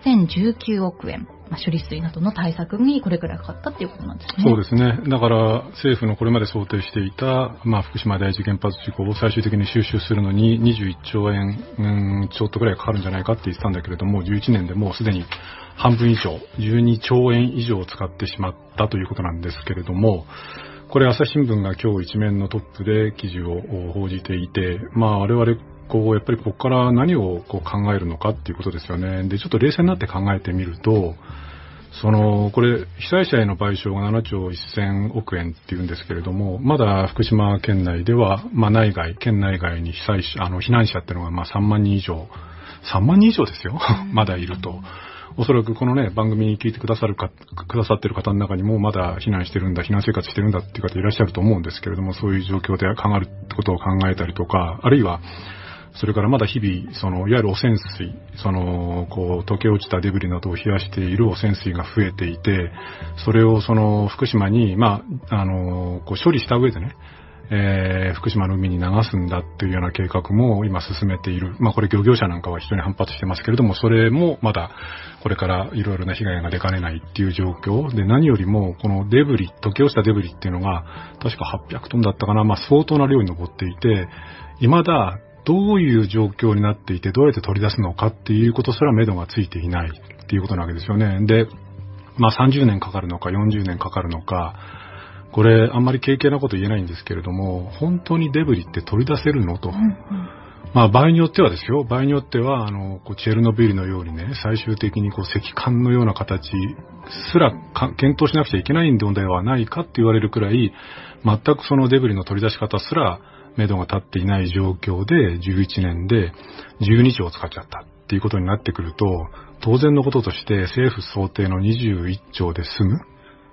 7019億円。処理水などの対策にこれくらいかかったっていうことなんですね。 そうですね。だから政府のこれまで想定していた、福島第一原発事故を最終的に収集するのに21兆円、ちょっとくらいかかるんじゃないかって言ってたんだけれども、11年でもうすでに半分以上、12兆円以上使ってしまったということなんですけれども、これ朝日新聞が今日一面のトップで記事を報じていて、我々やっぱりここから何を考えるのかっていうことですよね。で、ちょっと冷静になって考えてみると、これ、被災者への賠償が7兆1000億円っていうんですけれども、まだ福島県内では、県内外に避難者っていうのが3万人以上ですよ。まだいると。おそらくこのね、番組に聞いてくださってる方の中にもまだ避難生活してるんだっていう方いらっしゃると思うんですけれども、そういう状況で考えることを考えたりとか、あるいは、それからまだ日々、いわゆる汚染水、溶け落ちたデブリなどを冷やしている汚染水が増えていて、それを福島に、処理した上でね、福島の海に流すんだっていうような計画も今進めている。これ漁業者なんかは非常に反発してますけれども、それもまだこれからいろいろな被害が出かねないっていう状況で、何よりもこの溶け落ちたデブリっていうのが確か800トンだったかな、相当な量に上っていて、未だどういう状況になっていて、どうやって取り出すのかっていうことすら目処がついていないっていうことなわけですよね。で、30年かかるのか40年かかるのか、これあんまり軽々なこと言えないんですけれども、本当にデブリって取り出せるのと。場合によってはですよ、チェルノビリのようにね、最終的に石棺のような形すら検討しなくちゃいけないのではないかって言われるくらい、全くそのデブリの取り出し方すら目処が立っていない状況で、11年で12兆使っちゃったっていうことになってくると、当然のこととして政府想定の21兆で済むっ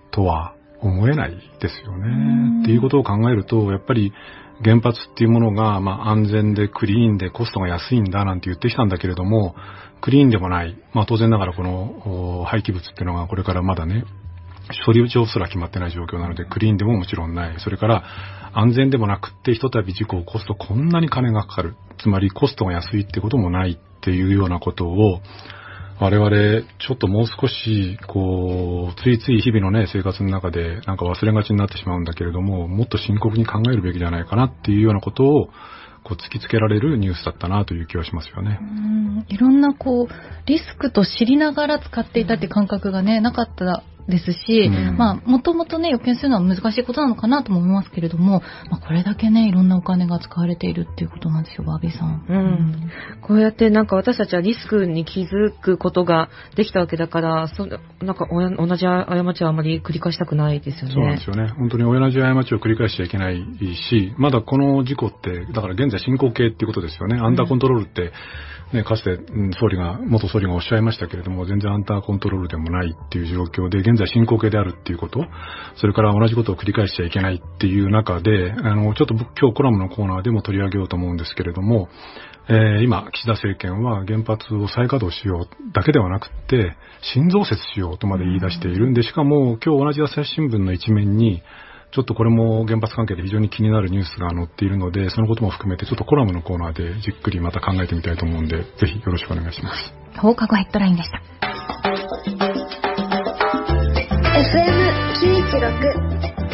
とは思えないですよね。っていうことを考えると、やっぱり原発っていうものが、安全でクリーンでコストが安いんだなんて言ってきたんだけれども、クリーンでもない。当然ながらこの廃棄物っていうのがこれからまだね、処理場すら決まってない状況なので、クリーンでももちろんない。それから安全でもなくって、ひとたび事故を起こすとこんなに金がかかる。つまりコストが安いってこともないっていうようなことを、我々、ちょっともう少し、ついつい日々のね、生活の中でなんか忘れがちになってしまうんだけれども、もっと深刻に考えるべきじゃないかなっていうようなことを、突きつけられるニュースだったなという気はしますよね。 いろんなリスクと知りながら使っていたって感覚がね、なかったですし、もともとね、予見するのは難しいことなのかなとも思いますけれども、これだけね、いろんなお金が使われているっていうことなんですよ、バービーさん。 こうやってなんか私たちはリスクに気づくことができたわけだから、なんか同じ過ちはあまり繰り返したくないですよね。 そうなんですよね。本当に同じ過ちを繰り返しちゃいけないし、まだこの事故って、だから現在進行形っていうことですよね。アンダーコントロールって、ね、かつて元総理がおっしゃいましたけれども、全然アンダーコントロールでもないっていう状況で、現在進行形であるっていうこと、それから同じことを繰り返しちゃいけないっていう中で、ちょっと今日コラムのコーナーでも取り上げようと思うんですけれども、今、岸田政権は原発を再稼働しようだけではなくて、新増設しようとまで言い出しているんで、しかも今日同じ朝日新聞の一面に、ちょっとこれも原発関係で非常に気になるニュースが載っているので、そのことも含めてちょっとコラムのコーナーでじっくりまた考えてみたいと思うんで、ぜひよろしくお願いします。 放課後ヘッドラインでした。 FM916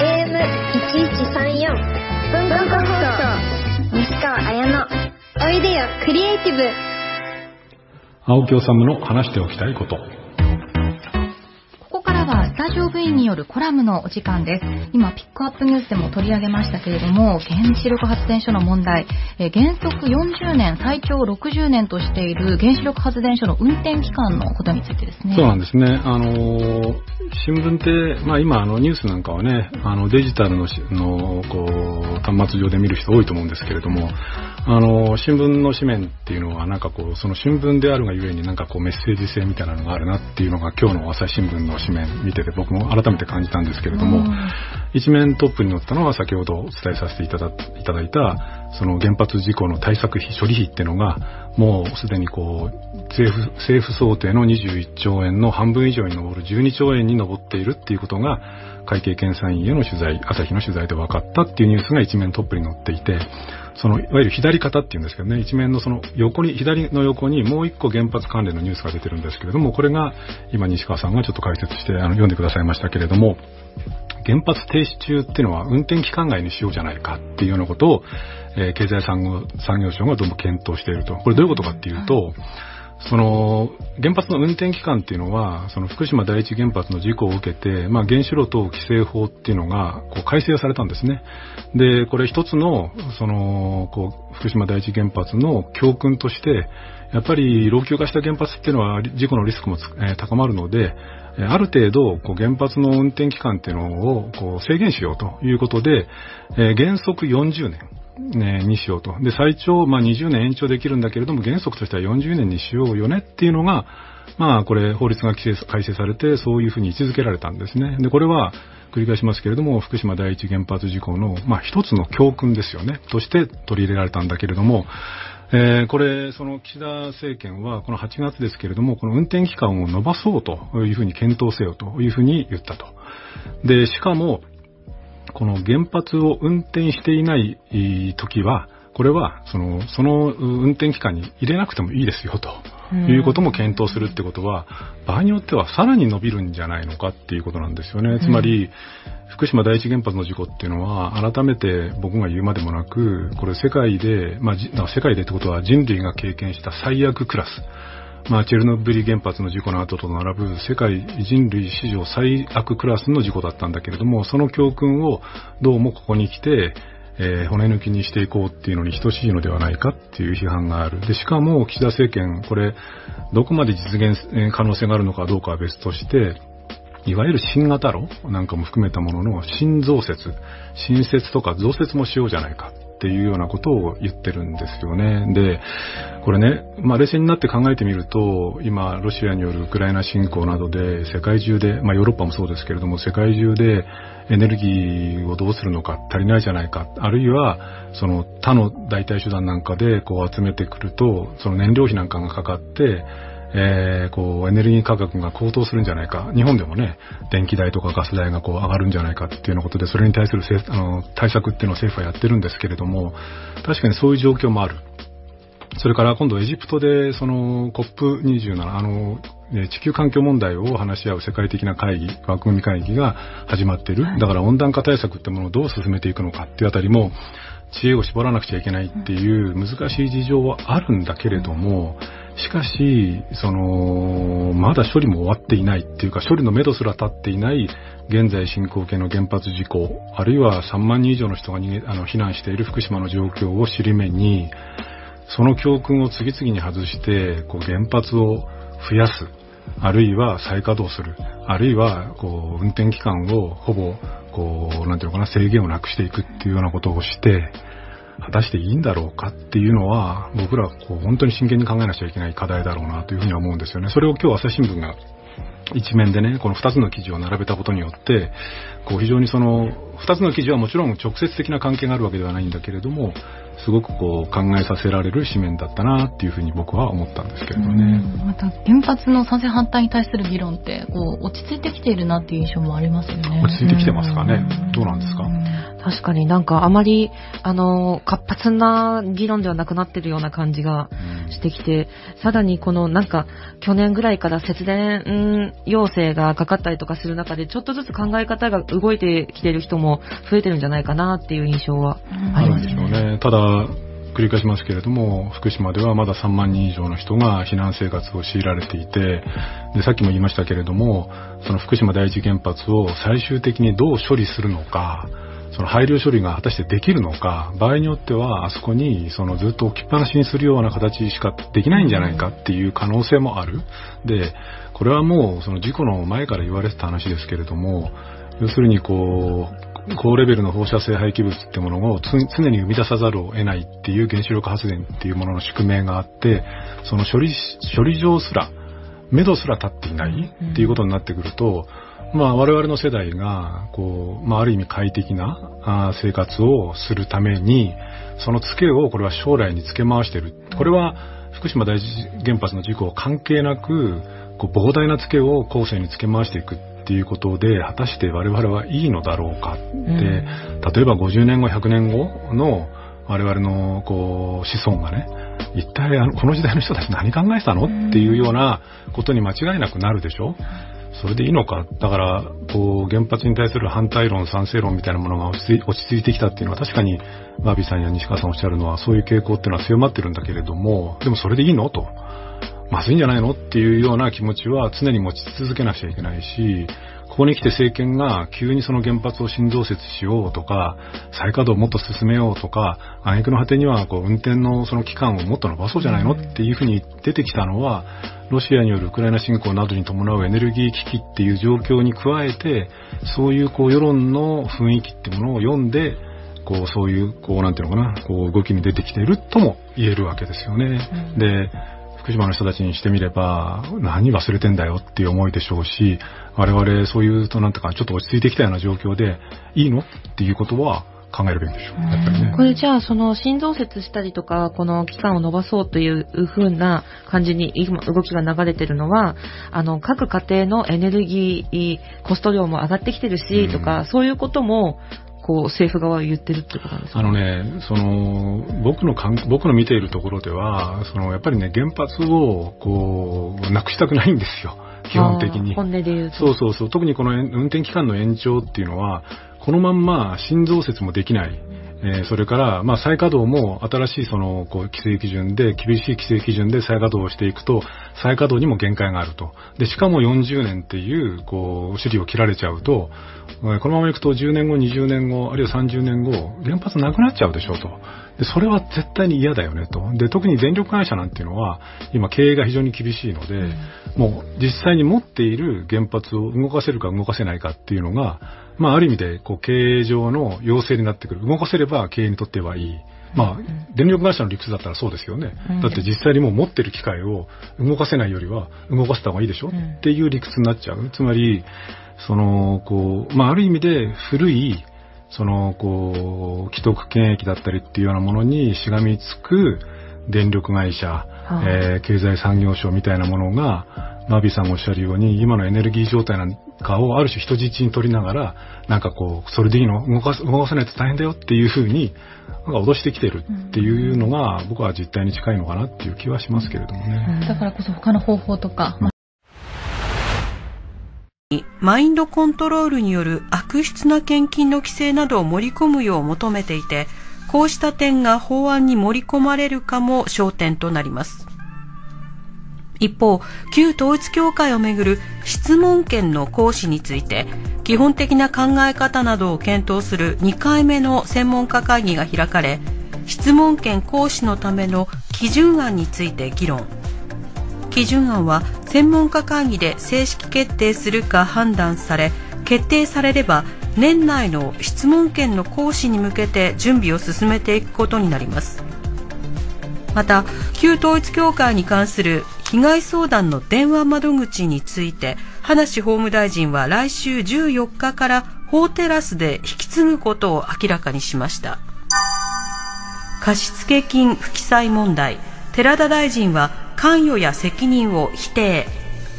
AM1134 文化放送西川綾乃おいでよクリエイティブ。 青木治の話しておきたいこと。 ここからはスタジオ部員によるコラムのお時間です。今ピックアップニュースでも取り上げましたけれども、原子力発電所の問題、原則40年最長60年としている原子力発電所の運転期間のことについてですね。 そうなんですね。新聞って、今ニュースなんかはね、デジタルの端末上で見る人多いと思うんですけれども、新聞の紙面っていうのはその新聞であるがゆえにメッセージ性みたいなのがあるなっていうのが今日の朝日新聞の紙面見てて僕も改めて感じたんですけれども、一面トップに載ったのは先ほどお伝えさせていただいたその原発事故の対策費処理費っていうのがもうすでに政府想定の21兆円の半分以上に上る12兆円に上っているっていうことが会計検査院への取材、朝日の取材で分かったっていうニュースが一面トップに載っていて、いわゆる左肩っていうんですけどね、一面の左の横にもう一個原発関連のニュースが出てるんですけれども、これが今西川さんがちょっと解説して読んでくださいましたけれども、原発停止中っていうのは運転期間外にしようじゃないかっていうようなことを、経済産業省がどうも検討していると。これどういうことかっていうと、原発の運転期間っていうのは、福島第一原発の事故を受けて、原子炉等規制法っていうのが、改正されたんですね。で、これ一つの、福島第一原発の教訓として、やっぱり老朽化した原発っていうのは事故のリスクも高まるので、ある程度、原発の運転期間っていうのを、制限しようということで、原則40年。にしようと。で、最長、20年延長できるんだけれども、原則としては40年にしようよねっていうのが、これ、法律が改正されて、そういうふうに位置づけられたんですね。で、これは、繰り返しますけれども、福島第一原発事故の、一つの教訓ですよね、として取り入れられたんだけれども、これ、岸田政権は、この8月ですけれども、この運転期間を延ばそうというふうに検討せよというふうに言ったと。で、しかも、この原発を運転していない時は、これはその運転期間に入れなくてもいいですよということも検討するってことは、場合によってはさらに伸びるんじゃないのかっていうことなんですよね。つまり、福島第一原発の事故っていうのは、改めて僕が言うまでもなく、これ世界でってことは人類が経験した最悪クラス。チェルノブイリ原発の事故の後と並ぶ世界人類史上最悪クラスの事故だったんだけれども、その教訓をどうもここに来て、骨抜きにしていこうっていうのに等しいのではないかっていう批判がある。で、しかも岸田政権、これ、どこまで実現可能性があるのかどうかは別として、いわゆる新型炉なんかも含めたものの新設とか増設もしようじゃないかっていうようなことを言ってるんですよね。で、これね、冷静になって考えてみると、今、ロシアによるウクライナ侵攻などで、世界中で、ヨーロッパもそうですけれども、世界中でエネルギーをどうするのか、足りないじゃないか、あるいは、その他の代替手段なんかで集めてくると、その燃料費なんかがかかって、エネルギー価格が高騰するんじゃないか。日本でもね、電気代とかガス代が上がるんじゃないかっていうようなことで、それに対する対策っていうのを政府はやってるんですけれども、確かにそういう状況もある。それから今度エジプトで、COP27、地球環境問題を話し合う世界的な会議、枠組み会議が始まっている。だから温暖化対策ってものをどう進めていくのかっていうあたりも、知恵を絞らなくちゃいけないっていう難しい事情はあるんだけれども、しかし、まだ処理も終わっていないっていうか、処理の目処すら立っていない現在進行形の原発事故、あるいは3万人以上の人が避難している福島の状況を尻目に、その教訓を次々に外して、原発を増やす、あるいは再稼働する、あるいは、運転期間をほぼ、制限をなくしていくっていうようなことをして、果たしていいんだろうかっていうのは、僕ら本当に真剣に考えなくちゃいけない課題だろうなというふうには思うんですよね。それを今日朝日新聞が一面でね、この2つの記事を並べたことによって、非常に2つの記事はもちろん直接的な関係があるわけではないんだけれども、すごく考えさせられる紙面だったなっていうふうに僕は思ったんですけれどね。 また原発の賛成反対に対する議論って落ち着いてきているなっていう印象もありますよね。 落ち着いてきてますかね。どうなんですか？ 確かにあまり活発な議論ではなくなっているような感じがしてきて、さらに去年ぐらいから節電要請がかかったりとかする中で、ちょっとずつ考え方が動いてきている人も増えてるんじゃないかなっていう印象はありますね。 ただ繰り返しますけれども、福島ではまだ3万人以上の人が避難生活を強いられていて、でさっきも言いましたけれども、その福島第一原発を最終的にどう処理するのか、その廃炉処理が果たしてできるのか、場合によってはあそこにずっと置きっぱなしにするような形しかできないんじゃないかっていう可能性もある。で、これはもうその事故の前から言われてた話ですけれども、要するに高レベルの放射性廃棄物ってものを常に生み出さざるを得ないっていう原子力発電っていうものの宿命があって、その処理場すら、目処すら立っていないっていうことになってくると、我々の世代がある意味快適な生活をするために、そのツケをこれは将来に付け回している。これは福島第一原発の事故関係なく、膨大なツケを後世に付け回していくっていうことで、果たして我々はいいのだろうかって、例えば50年後100年後の我々の子孫がね、一体この時代の人たち何考えてたのっていうようなことに間違いなくなるでしょ。それでいいのか。だから原発に対する反対論賛成論みたいなものが落ち着いてきたっていうのは、確かにバービーさんや西川さんおっしゃるのは、そういう傾向っていうのは強まってるんだけれども、でもそれでいいのと、まずいんじゃないのっていうような気持ちは常に持ち続けなくちゃいけないし、ここに来て政権が急にその原発を新増設しようとか、再稼働をもっと進めようとか、挙句の果てには運転のその期間をもっと延ばそうじゃないのっていうふうに出てきたのは、ロシアによるウクライナ侵攻などに伴うエネルギー危機っていう状況に加えて、そういう世論の雰囲気っていうものを読んで、そういうなんていうのかな、動きに出てきているとも言えるわけですよね。で、福島の人たちにしてみれば、何忘れてんだよっていう思いでしょうし、我々そういうちょっと落ち着いてきたような状況でいいのっていうことは考えるべきでしょう。やっぱりね。 これじゃあ新増設したりとか、この期間を延ばそうという風な感じに今動きが流れてるのは、各家庭のエネルギーコスト量も上がってきてるし、とか、そういうことも政府側は言ってるってことなんですか？ 僕の見ているところでは、やっぱりね、原発をなくしたくないんですよ。基本的に。 本音で言うと。 そう。特にこの運転期間の延長っていうのは、このまんま新増設もできない。それから、再稼働も新しい規制基準で、厳しい規制基準で再稼働をしていくと、 再稼働にも限界があると。で、しかも40年っていう、首里を切られちゃうと、このままいくと10年後、20年後、あるいは30年後、原発なくなっちゃうでしょうと。で、それは絶対に嫌だよねと。で、特に電力会社なんていうのは、今経営が非常に厳しいので、もう実際に持っている原発を動かせるか動かせないかっていうのが、ある意味で、経営上の要請になってくる。動かせれば経営にとってはいい。電力会社の理屈だったらそうですよね。だって実際にもう持ってる機械を動かせないよりは動かせた方がいいでしょっていう理屈になっちゃう。つまり、ある意味で古い、既得権益だったりっていうようなものにしがみつく電力会社、経済産業省みたいなものが、マビーさんがおっしゃるように、今のエネルギー状態なんかをある種人質に取りながら、それでいいの？動かせないと大変だよっていうふうに、脅してきてるっていうのが、僕は実態に近いのかなっていう気はしますけれどもね。 だからこそ他の方法とか、 マインドコントロールによる悪質な献金の規制などを盛り込むよう求めていて、こうした点が法案に盛り込まれるかも焦点となります。一方、旧統一教会をめぐる質問権の行使について、基本的な考え方などを検討する2回目の専門家会議が開かれ、質問権行使のための基準案について議論。基準案は専門家会議で正式決定するか判断され、決定されれば年内の質問権の行使に向けて準備を進めていくことになります。また、旧統一教会に関する被害相談の電話窓口について、葉梨法務大臣は来週14日から法テラスで引き継ぐことを明らかにしました。貸付金不記載問題、寺田大臣は関与や責任を否定。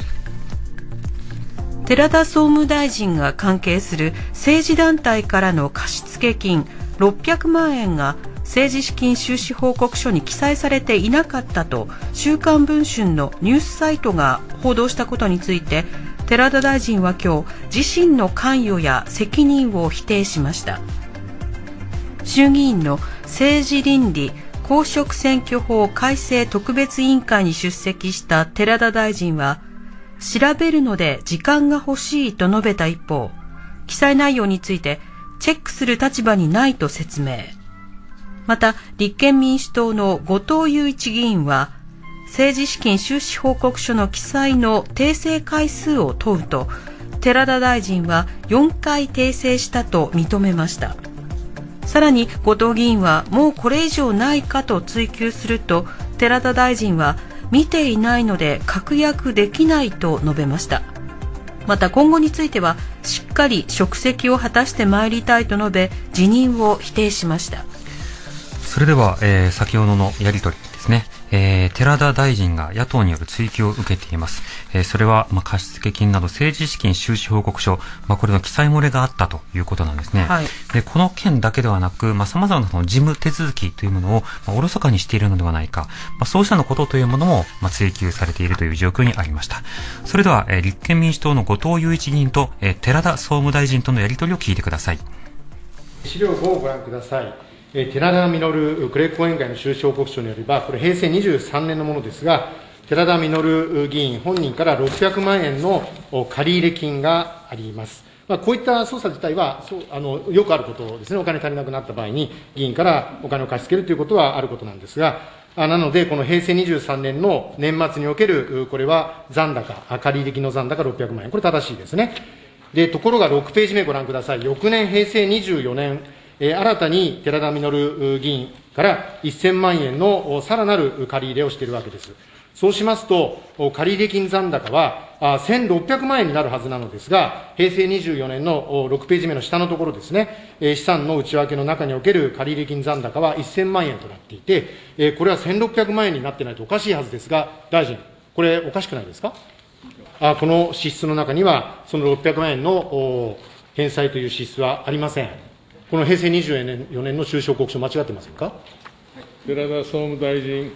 寺田総務大臣が関係する政治団体からの貸付金600万円が政治資金収支報告書に記載されていなかったと週刊文春のニュースサイトが報道したことについて、寺田大臣は今日自身の関与や責任を否定しました。衆議院の政治倫理公職選挙法改正特別委員会に出席した寺田大臣は、調べるので時間が欲しいと述べた一方、記載内容についてチェックする立場にないと説明。また、立憲民主党の後藤祐一議員は、政治資金収支報告書の記載の訂正回数を問うと、寺田大臣は4回訂正したと認めました。さらに後藤議員はもうこれ以上ないかと追及すると、寺田大臣は見ていないので確約できないと述べました。また今後についてはしっかり職責を果たしてまいりたいと述べ、辞任を否定しました。 それでは、先ほどのやり取りですね。寺田大臣が野党による追及を受けています。それは、貸付金など政治資金収支報告書、これの記載漏れがあったということなんですね。はい、でこの件だけではなく、様々なその事務手続きというものを、おろそかにしているのではないか、そうしたのことというものも、追及されているという状況にありました。それでは、立憲民主党の後藤祐一議員と、寺田総務大臣とのやり取りを聞いてください。 資料5をご覧ください。寺田稔呉後援会の収支報告書によれば、これ平成23年のものですが、寺田稔議員本人から600万円の借入金があります。こういった捜査自体はよくあることですね。お金足りなくなった場合に議員からお金を貸し付けるということはあることなんですが、なのでこの平成23年の年末におけるこれは残高、借入金の残高600万円、これ正しいですね。でところが6ページ目ご覧ください。翌年平成24年新たに寺田稔議員から1000万円のさらなる借り入れをしているわけです。そうしますと、借入金残高は1600万円になるはずなのですが、平成24年の6ページ目の下のところですね、資産の内訳の中における借入金残高は1000万円となっていて、これは1600万円になってないとおかしいはずですが、大臣、これおかしくないですか？この支出の中には、その600万円の返済という支出はありません。この平成24年の収支報告書、間違ってませんか？ 寺田総務大臣。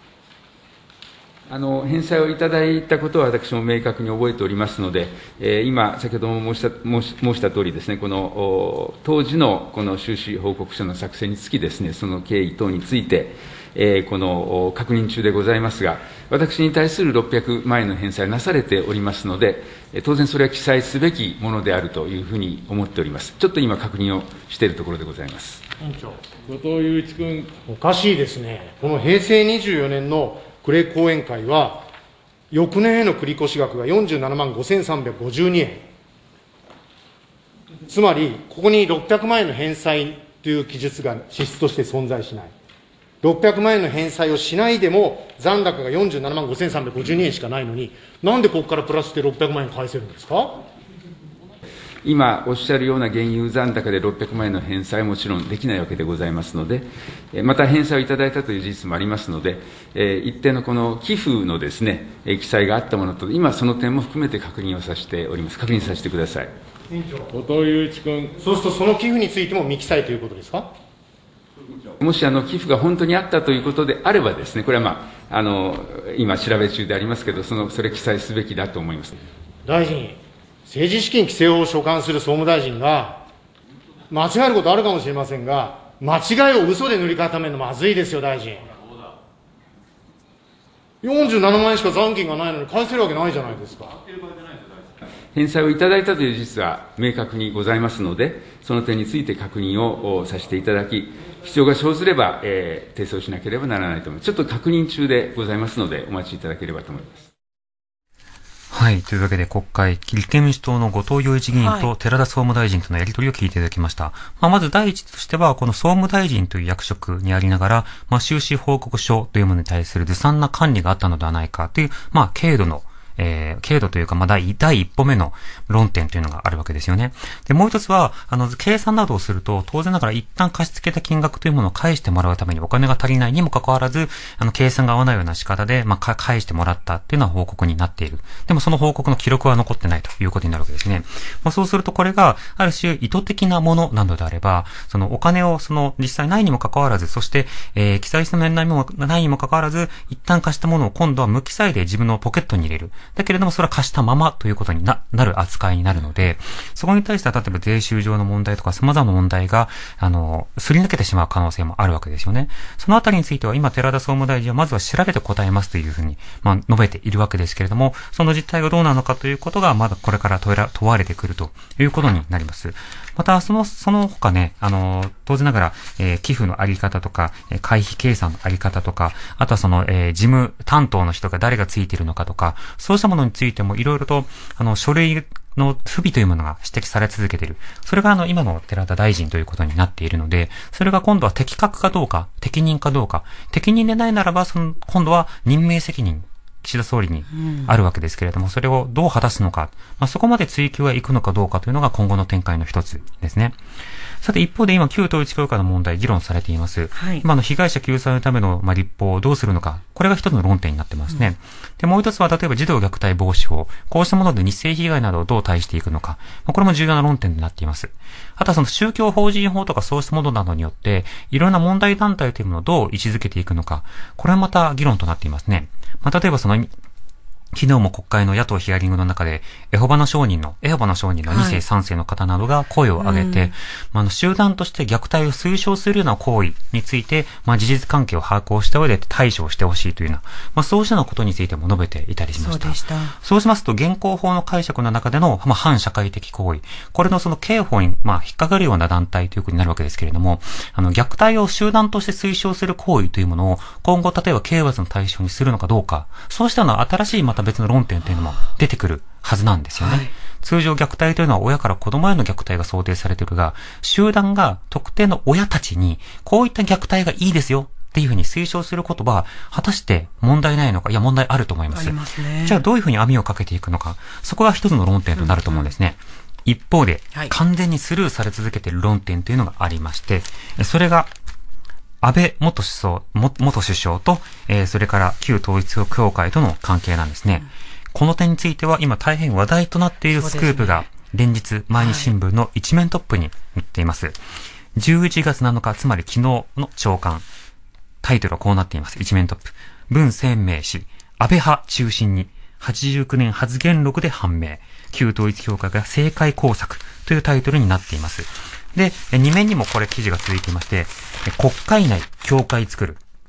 返済をいただいたことは私も明確に覚えておりますので、今、先ほども申したとおりですね、この当時のこの収支報告書の作成につきですね、その経緯等について、 この確認中でございますが、私に対する600万円の返済なされておりますので、当然それは記載すべきものであるというふうに思っております。ちょっと今確認をしているところでございます。 委員長。後藤祐一君。おかしいですね。この平成24年の呉講演会は、翌年への繰越額が47万5352円。つまり、ここに600万円の返済という記述が支出として存在しない。600万円の返済をしないでも、残高が47万5352円しかないのに、なんでここからプラスして600万円返せるんですか？ 今おっしゃるような原油残高で600万円の返済はもちろんできないわけでございますので、また返済をいただいたという事実もありますので、一定のこの寄付のですね、記載があったものと、今その点も含めて確認をさせております。確認させてください。 委員長。後藤祐一君。そうするとその寄付についても未記載ということですか？ もし寄付が本当にあったということであればですね、これは今調べ中でありますけど、それ記載すべきだと思います。 大臣、政治資金規正法を所管する総務大臣が、間違えることあるかもしれませんが、間違いを嘘で塗り固めるのまずいですよ、大臣。47万円しか残金がないのに返せるわけないじゃないですか。 返済をいただいたという事実は明確にございますので、その点について確認をさせていただき、必要が生ずれば、提出をしなければならないと思います。ちょっと確認中でございますので、お待ちいただければと思います。 はい。というわけで、国会、立憲民主党の後藤祐一議員と寺田総務大臣とのやり取りを聞いていただきました。まず第一としては、この総務大臣という役職にありながら、収支報告書というものに対するずさんな管理があったのではないかという、軽度というか、第一歩目の論点というのがあるわけですよね。で、もう一つは、計算などをすると、当然ながら一旦貸し付けた金額というものを返してもらうためにお金が足りないにもかかわらず、計算が合わないような仕方で、返してもらったっていうのは報告になっている。でもその報告の記録は残ってないということになるわけですね。そうするとこれが、ある種意図的なものなのであれば、そのお金を実際ないにもかかわらず、そして、記載してもないにもかかわらず、一旦貸したものを今度は無記載で自分のポケットに入れる。だけれどもそれは貸したままということになる扱いになるので、そこに対しては例えば税収上の問題とか様々な問題が、すり抜けてしまう可能性もあるわけですよね。そのあたりについては今寺田総務大臣はまずは調べて答えますというふうに、述べているわけですけれども、その実態がどうなのかということがまだこれから問われてくるということになります。また、その他ね、当然ながら、寄付のあり方とか、会費計算のあり方とか、あとは事務担当の人が誰がついているのかとか、そうしたものについてもいろいろと、書類の不備というものが指摘され続けている。それが今の寺田大臣ということになっているので、それが今度は適格かどうか、適任かどうか、適任でないならば、今度は任命責任。岸田総理にあるわけですけれども、それをどう果たすのか、そこまで追及がいくのかどうかというのが今後の展開の一つですね。さて一方で今旧統一教会の問題議論されています。はい、今被害者救済のための立法をどうするのか、これが一つの論点になってますね。で、もう一つは例えば児童虐待防止法、こうしたもので日性被害などをどう対していくのか、これも重要な論点になっています。あとは宗教法人法とかそうしたものなどによって、いろんな問題団体というものをどう位置づけていくのか、これはまた議論となっていますね。例えば昨日も国会の野党ヒアリングの中で、エホバの証人の2世3世の方などが声を上げて、集団として虐待を推奨するような行為について、事実関係を把握をした上で対処をしてほしいというような、そうしたようなことについても述べていたりしました。そうしますと、現行法の解釈の中での、反社会的行為、これの刑法に、引っかかるような団体ということになるわけですけれども、虐待を集団として推奨する行為というものを、今後例えば刑罰の対象にするのかどうか、そうしたような新しい別の論点というのも出てくるはずなんですよね。はい、通常虐待というのは親から子供への虐待が想定されているが、集団が特定の親たちにこういった虐待がいいですよっていうふうに推奨することは果たして問題ないのか、いや問題あると思います。じゃあどういうふうに網をかけていくのか、そこが一つの論点となると思うんですね。一方で、完全にスルーされ続けている論点というのがありまして、それが安倍元首相と、それから旧統一教会との関係なんですね。この点については今大変話題となっているスクープが連日毎日新聞の一面トップに載っています。11月7日、つまり昨日の朝刊。タイトルはこうなっています。一面トップ。文鮮明氏、安倍派中心に89年発言録で判明。旧統一教会が政界工作というタイトルになっています。で、2面にもこれ記事が続いていまして、国会内教会作る。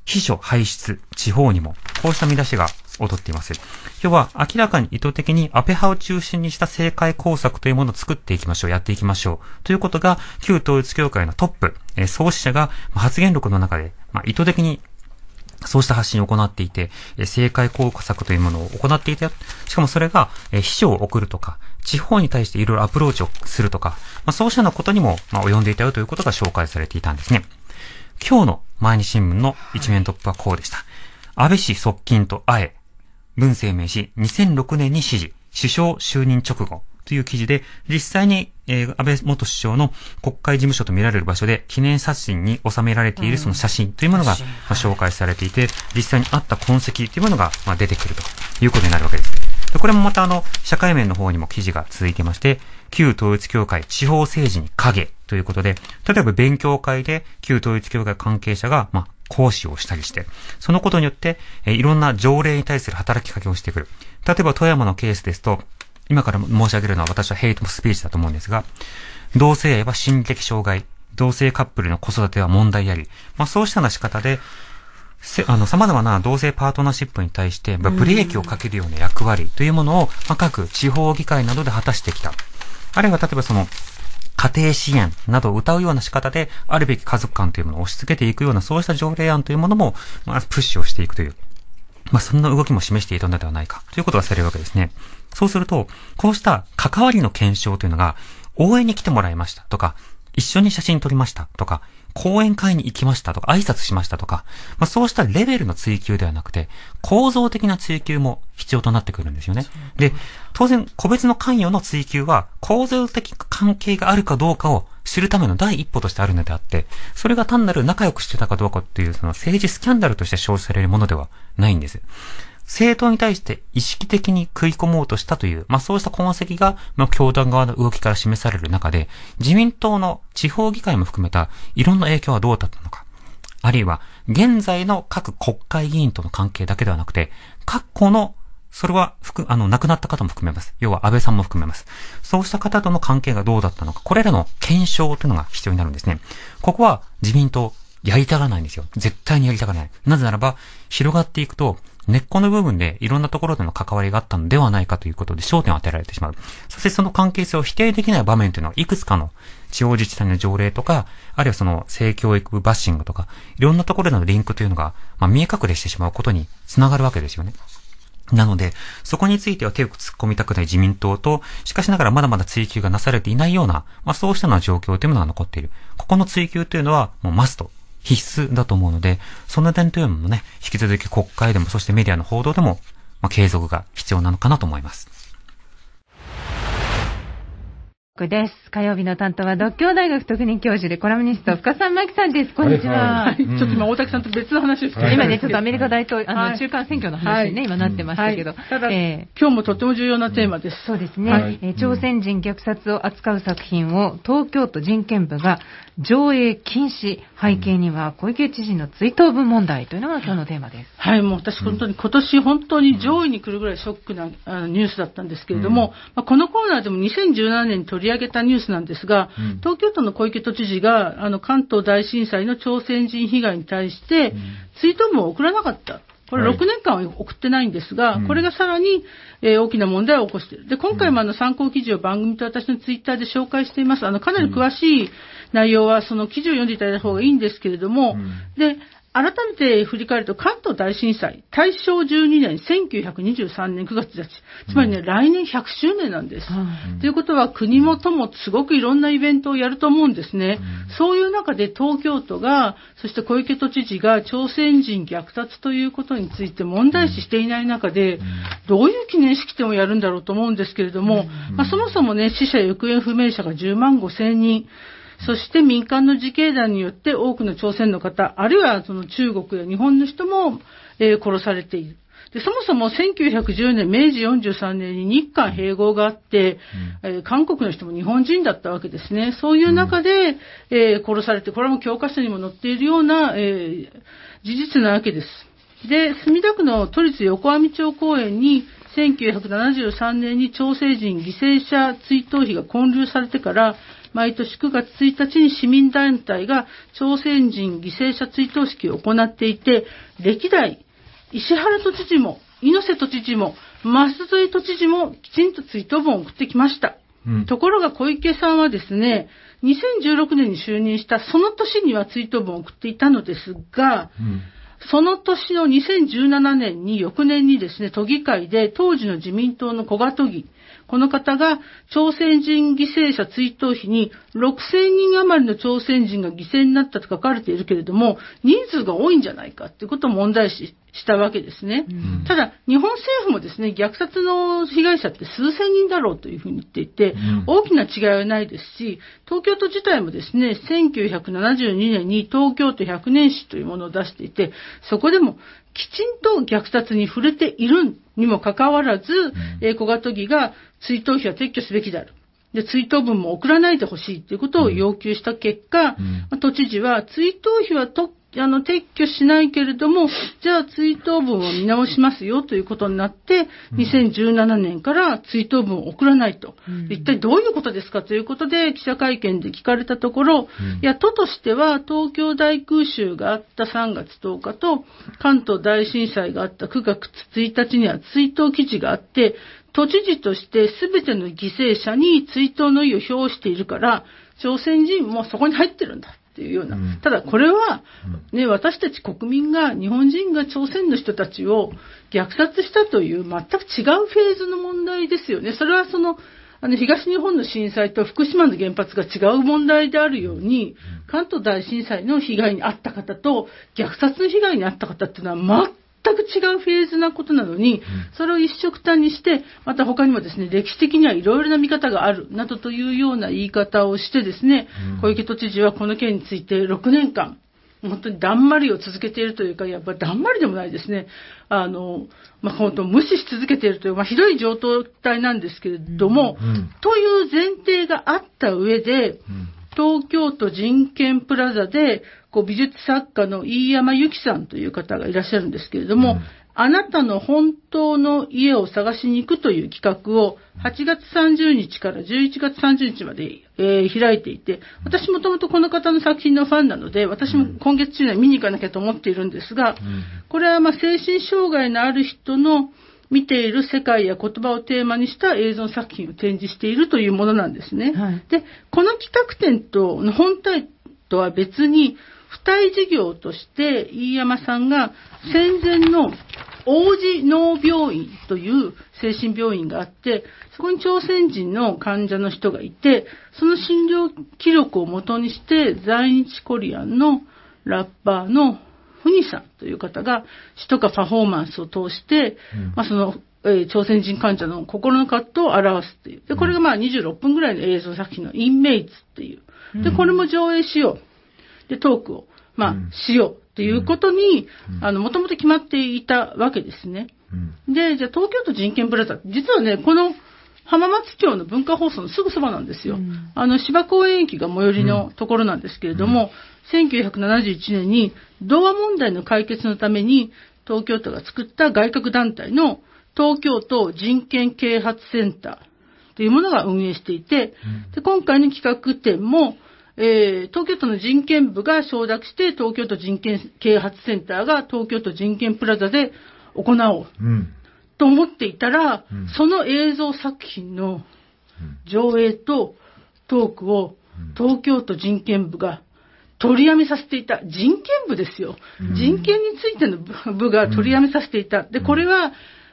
秘書輩出、地方にも、こうした見出しが踊っています。要は、明らかに意図的に安倍派を中心にした政界工作というものを作っていきましょう、やっていきましょう。ということが、旧統一教会のトップ、創始者が発言録の中で、意図的にそうした発信を行っていて、政界工作というものを行っていて、しかもそれが、秘書を送るとか、地方に対していろいろアプローチをするとか、そうしたようなことにも、及んでいたよということが紹介されていたんですね。今日の毎日新聞の一面トップはこうでした。安倍氏側近と会え、文鮮明氏2006年に指示、首相就任直後という記事で、実際に、安倍元首相の国会事務所と見られる場所で記念写真に収められているその写真というものが、紹介されていて、実際にあった痕跡というものが、出てくるということになるわけです。でこれもまた社会面の方にも記事が続いていまして、旧統一教会地方政治に影ということで、例えば勉強会で旧統一教会関係者が、講師をしたりして、そのことによって、いろんな条例に対する働きかけをしてくる。例えば富山のケースですと、今から申し上げるのは私はヘイトスピーチだと思うんですが、同性愛は心理的障害、同性カップルの子育ては問題あり、そうしたような仕方で、様々な同性パートナーシップに対して、ブレーキをかけるような役割というものを、各地方議会などで果たしてきた。あるいは例えば家庭支援などを謳うような仕方で、あるべき家族観というものを押し付けていくような、そうした条例案というものも、プッシュをしていくという。そんな動きも示していたのではないか、ということがされるわけですね。そうすると、こうした関わりの検証というのが、応援に来てもらいましたとか、一緒に写真撮りましたとか、講演会に行きましたとか、挨拶しましたとか、そうしたレベルの追求ではなくて、構造的な追求も必要となってくるんですよね。で、当然、個別の関与の追求は、構造的関係があるかどうかを知るための第一歩としてあるのであって、それが単なる仲良くしてたかどうかっていう、政治スキャンダルとして称されるものではないんです。政党に対して意識的に食い込もうとしたという、そうした痕跡が、教団側の動きから示される中で、自民党の地方議会も含めたいろんな影響はどうだったのか。あるいは、現在の各国会議員との関係だけではなくて、過去の、それは、亡くなった方も含めます。要は安倍さんも含めます。そうした方との関係がどうだったのか。これらの検証というのが必要になるんですね。ここは自民党、やりたがらないんですよ。絶対にやりたがらない。なぜならば、広がっていくと、根っこの部分でいろんなところでの関わりがあったのではないかということで焦点を当てられてしまう。そしてその関係性を否定できない場面というのは、いくつかの地方自治体の条例とか、あるいは性教育部バッシングとか、いろんなところでのリンクというのが、見え隠れしてしまうことにつながるわけですよね。なので、そこについては手を突っ込みたくない自民党と、しかしながらまだまだ追及がなされていないような、そうしたような状況というものが残っている。ここの追及というのは、もうマスト。必須だと思うので、その点というのもね、引き続き国会でも、そしてメディアの報道でも、継続が必要なのかなと思います。 です。火曜日の担当は獨協大学特任教授でコラムニスト深澤真紀さんです。こんにちは。 ちょっと今大竹さんと別の話をして今ねちょっとアメリカ大統領中間選挙の話にね今なってましたけど、 ただ今日もとても重要なテーマです。 そうですね。朝鮮人虐殺を扱う作品を東京都人権部が上映禁止、背景には小池知事の追悼文問題というのが今日のテーマです。 はい、もう私本当に今年本当に上位に来るぐらいショックなニュースだったんですけれども、このコーナーでも2017年に取り上げたニュースなんですが、東京都の小池都知事が関東大震災の朝鮮人被害に対して追悼文を送らなかった。これ6年間は送ってないんですが、これがさらに、大きな問題を起こしている。で、今回も参考記事を番組と私のツイッターで紹介しています。かなり詳しい内容はその記事を読んでいただいた方がいいんですけれども、で、改めて振り返ると関東大震災、大正12年、1923年9月1日。つまりね、来年100周年なんです。ということは国も都もすごくいろんなイベントをやると思うんですね。そういう中で東京都が、そして小池都知事が朝鮮人虐殺ということについて問題視していない中で、どういう記念式典をやるんだろうと思うんですけれども、そもそもね、死者行方不明者が10万5千人、そして民間の自警団によって多くの朝鮮の方、あるいはその中国や日本の人も、殺されている。で、そもそも1910年、明治43年に日韓併合があって、韓国の人も日本人だったわけですね。そういう中で、殺されて、これも教科書にも載っているような、事実なわけです。で、墨田区の都立横網町公園に 1973年に朝鮮人犠牲者追悼碑が建立されてから、毎年9月1日に市民団体が朝鮮人犠牲者追悼式を行っていて、歴代、石原都知事も、猪瀬都知事も、舛添都知事もきちんと追悼文を送ってきました。ところが小池さんはですね、2016年に就任したその年には追悼文を送っていたのですが、その年の2017年に翌年にですね、都議会で当時の自民党の古賀都議、この方が朝鮮人犠牲者追悼碑に6000人余りの朝鮮人が犠牲になったと書かれているけれども、人数が多いんじゃないかということを問題視したわけですね。ただ、日本政府もですね、虐殺の被害者って数千人だろうというふうに言っていて、大きな違いはないですし、東京都自体もですね、1972年に東京都100年史というものを出していて、そこでもきちんと虐殺に触れているにもかかわらず、古賀都議が追悼碑は撤去すべきである。で、追悼文も送らないでほしいということを要求した結果、都知事は追悼碑は撤去しないけれども、じゃあ追悼文を見直しますよということになって、2017年から追悼文を送らないと。一体どういうことですかということで記者会見で聞かれたところ、いや、都としては東京大空襲があった3月10日と関東大震災があった9月1日には追悼記事があって、都知事として全ての犠牲者に追悼の意を表しているから、朝鮮人もそこに入ってるんだ。っていうような。ただこれは、ね、私たち国民が、日本人が朝鮮の人たちを虐殺したという全く違うフェーズの問題ですよね。それは東日本の震災と福島の原発が違う問題であるように、関東大震災の被害に遭った方と虐殺の被害に遭った方っていうのは全く違うフェーズなことなのに、それを一緒くたにして、また他にもですね、歴史的にはいろいろな見方がある、などというような言い方をしてですね、小池都知事はこの件について6年間、本当にだんまりを続けているというか、やっぱりだんまりでもないですね。本当無視し続けているという、ひどい状態なんですけれども、という前提があった上で、東京都人権プラザで、美術作家の飯山由紀さんという方がいらっしゃるんですけれども、あなたの本当の家を探しに行くという企画を8月30日から11月30日まで、開いていて、私もともとこの方の作品のファンなので、私も今月中には見に行かなきゃと思っているんですが、これは精神障害のある人の見ている世界や言葉をテーマにした映像作品を展示しているというものなんですね。で、この企画展との本体とは別に、付帯事業として飯山さんが戦前の王子脳病院という精神病院があって、そこに朝鮮人の患者の人がいて、その診療記録を元にして在日コリアンのラッパーのフニさんという方が詩とかパフォーマンスを通して、朝鮮人患者の心の葛藤を表すっていう。で、これが26分ぐらいの映像作品のインメイツっていう。で、これも上映しよう。で、トークを、しようっていうことに、もともと決まっていたわけですね。で、じゃあ東京都人権プラザ、実はね、この浜松町の文化放送のすぐそばなんですよ。芝公園駅が最寄りのところなんですけれども、1971年に童話問題の解決のために東京都が作った外郭団体の東京都人権啓発センターというものが運営していて、で今回の企画展も、東京都の人権部が承諾して東京都人権啓発センターが東京都人権プラザで行おうと思っていたら、その映像作品の上映とトークを東京都人権部が取りやめさせていた。人権部ですよ。人権についての部が取りやめさせていた。で、これは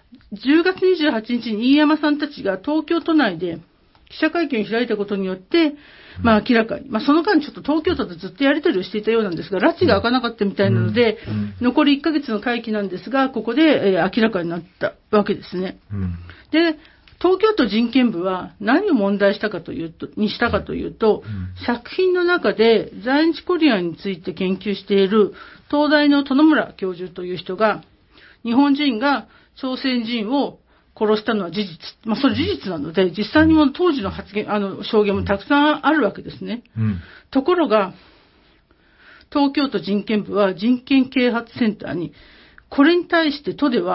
10月28日に飯山さんたちが東京都内で記者会見を開いたことによって、明らかに、その間ちょっと東京都とずっとやり取りをしていたようなんですが、拉致が開かなかったみたいなので、残り1ヶ月の会期なんですが、ここで、明らかになったわけですね。で、東京都人権部は何を問題にしたかというと、作品の中で在日コリアンについて研究している東大の殿村教授という人が、日本人が朝鮮人を殺したのは事実。それ事実なので、実際にも当時の証言もたくさんあるわけですね。ところが、東京都人権部は人権啓発センターに、これに対して都では、こ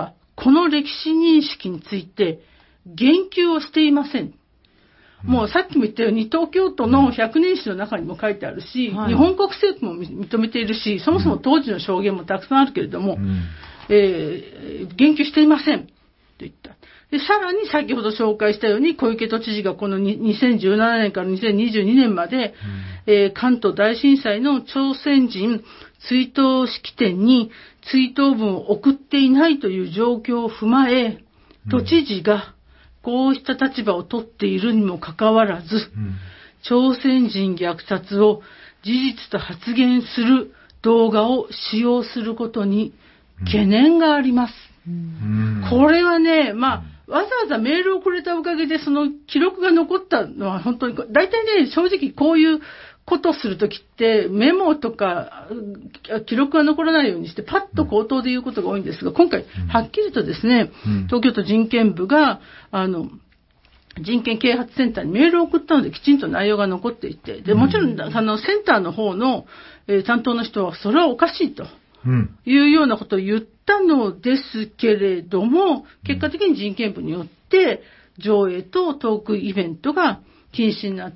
この歴史認識について言及をしていません。もうさっきも言ったように東京都の100年史の中にも書いてあるし、日本国政府も認めているし、そもそも当時の証言もたくさんあるけれども、言及していませんと言った。で、さらに先ほど紹介したように小池都知事がこの2017年から2022年まで、関東大震災の朝鮮人追悼式典に追悼文を送っていないという状況を踏まえ、都知事がこうした立場を取っているにもかかわらず、朝鮮人虐殺を事実と発言する動画を使用することに懸念があります。これはね、わざわざメールをくれたおかげでその記録が残ったのは本当に、大体ね、正直こういうことをするときってメモとか記録が残らないようにしてパッと口頭で言うことが多いんですが、今回はっきりとですね、東京都人権部が人権啓発センターにメールを送ったのできちんと内容が残っていて、でもちろんセンターの方の、担当の人はそれはおかしいというようなことを言ったのですけれども、結果的に人権部によって上映とトークイベントが禁止になって、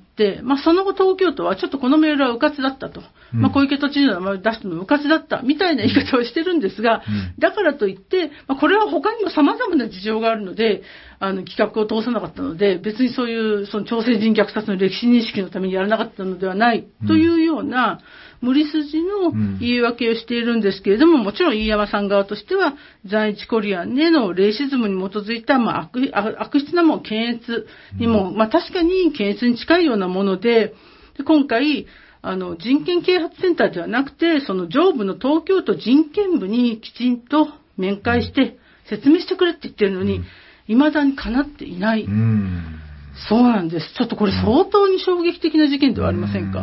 その後東京都はちょっとこのメールは迂闊だったと。小池都知事の名前を出したのも迂闊だったみたいな言い方をしてるんですが、だからといって、これは他にも様々な事情があるので、企画を通さなかったので、別にそういう、朝鮮人虐殺の歴史認識のためにやらなかったのではないというような、無理筋の言い訳をしているんですけれども、もちろん飯山さん側としては、在日コリアンへのレイシズムに基づいた、悪質な検閲にも、確かに検閲に近いようなもので、今回、人権啓発センターではなくて、その上部の東京都人権部にきちんと面会して説明してくれって言ってるのに、未だにかなっていない。そうなんです。ちょっとこれ相当に衝撃的な事件ではありませんか？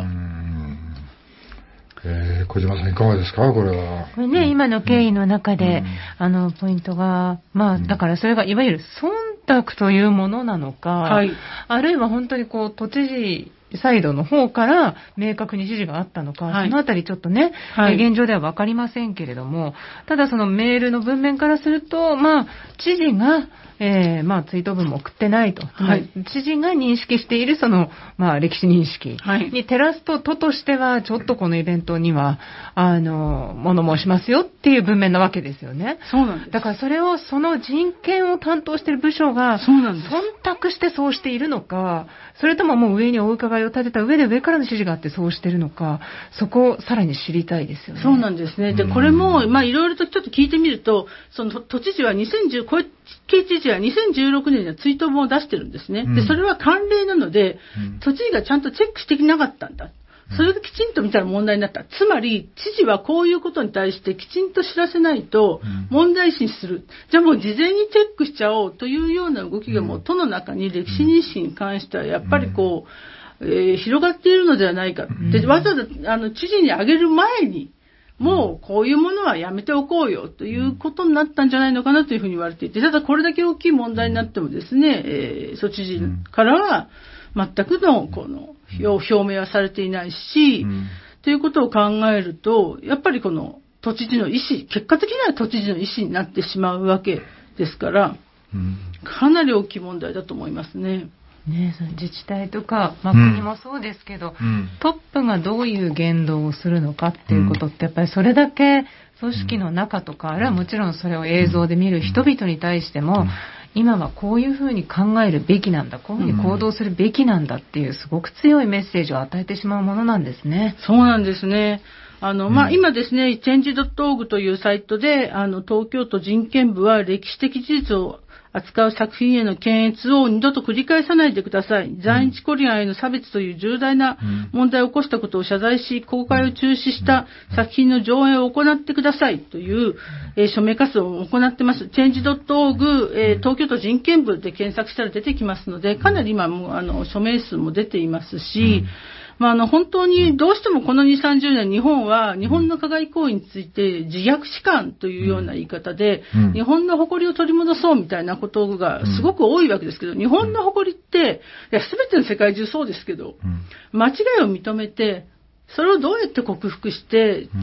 小島さんいかがですかこれは。 これね、今の経緯の中で、ポイントが、だからそれがいわゆる忖度というものなのか、あるいは本当に都知事サイドの方から明確に指示があったのか、そのあたりちょっとね、現状ではわかりませんけれども、ただそのメールの文面からすると、知事が、追悼文も送ってないと。知事が認識しているその、歴史認識に照らすと、都としてはちょっとこのイベントには、物申しますよっていう文面なわけですよね。 そうなんです。 だからそれを、その人権を担当している部署が、忖度してそうしているのか、それとももう上にお伺いを立てた上で上からの指示があってそうしているのか、そこをさらに知りたいですよね。 そうなんですね。で、これも、いろいろとちょっと聞いてみると、その都知事は小池知事は2016年には追悼文を出してるんですね。で、それは慣例なので、都知事がちゃんとチェックしていなかったんだ。それできちんと見たら問題になった。つまり、知事はこういうことに対してきちんと知らせないと問題視する。じゃあもう事前にチェックしちゃおうというような動きがもう都の中に歴史認識に関してはやっぱり広がっているのではないか。で、わざわざ知事にあげる前に、もうこういうものはやめておこうよということになったんじゃないのかなというふうに言われていて、ただこれだけ大きい問題になってもですね、都知事からは全くの表明はされていないし、ということを考えると、やっぱりこの都知事の意思、結果的には都知事の意思になってしまうわけですから、かなり大きい問題だと思いますね。 その自治体とか、国もそうですけど、トップがどういう言動をするのかっていうことって、やっぱりそれだけ組織の中とか、あるいはもちろんそれを映像で見る人々に対しても、今はこういうふうに考えるべきなんだ、こういうふうに行動するべきなんだっていうすごく強いメッセージを与えてしまうものなんですね。 そうなんですね。今ですね、change.org というサイトで、東京都人権部は歴史的事実を扱う作品への検閲を二度と繰り返さないでください。在日コリアンへの差別という重大な問題を起こしたことを謝罪し、公開を中止した作品の上映を行ってくださいという、署名活動を行ってます。change.org、東京都人権部で検索したら出てきますので、かなり今も署名数も出ていますし、本当にどうしてもこの2、30年日本は日本の加害行為について自虐史観というような言い方で、日本の誇りを取り戻そうみたいなことがすごく多いわけですけど、日本の誇りって、全ての世界中そうですけど、間違いを認めて、それをどうやって克服して、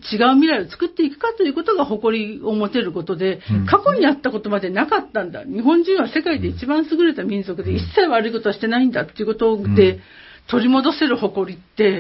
違う未来を作っていくかということが誇りを持てることで、過去にあったことまでなかったんだ。日本人は世界で一番優れた民族で、一切悪いことはしてないんだっていうことで、取り戻せる誇りって、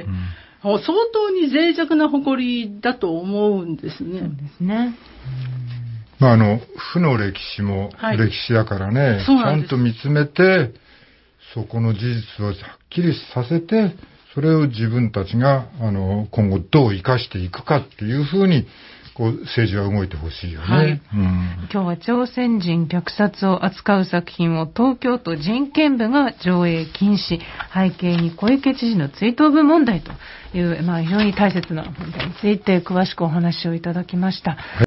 相当に脆弱な誇りだと思うんですね。 そうですね。 負の歴史も歴史だからね、ちゃんと見つめて、そこの事実をはっきりさせて、それを自分たちが、今後どう生かしていくかっていうふうに、政治は動いてほしいよね。 今日は朝鮮人虐殺を扱う作品を東京都人権部が上映禁止、背景に小池知事の追悼文問題という、非常に大切な問題について詳しくお話をいただきました。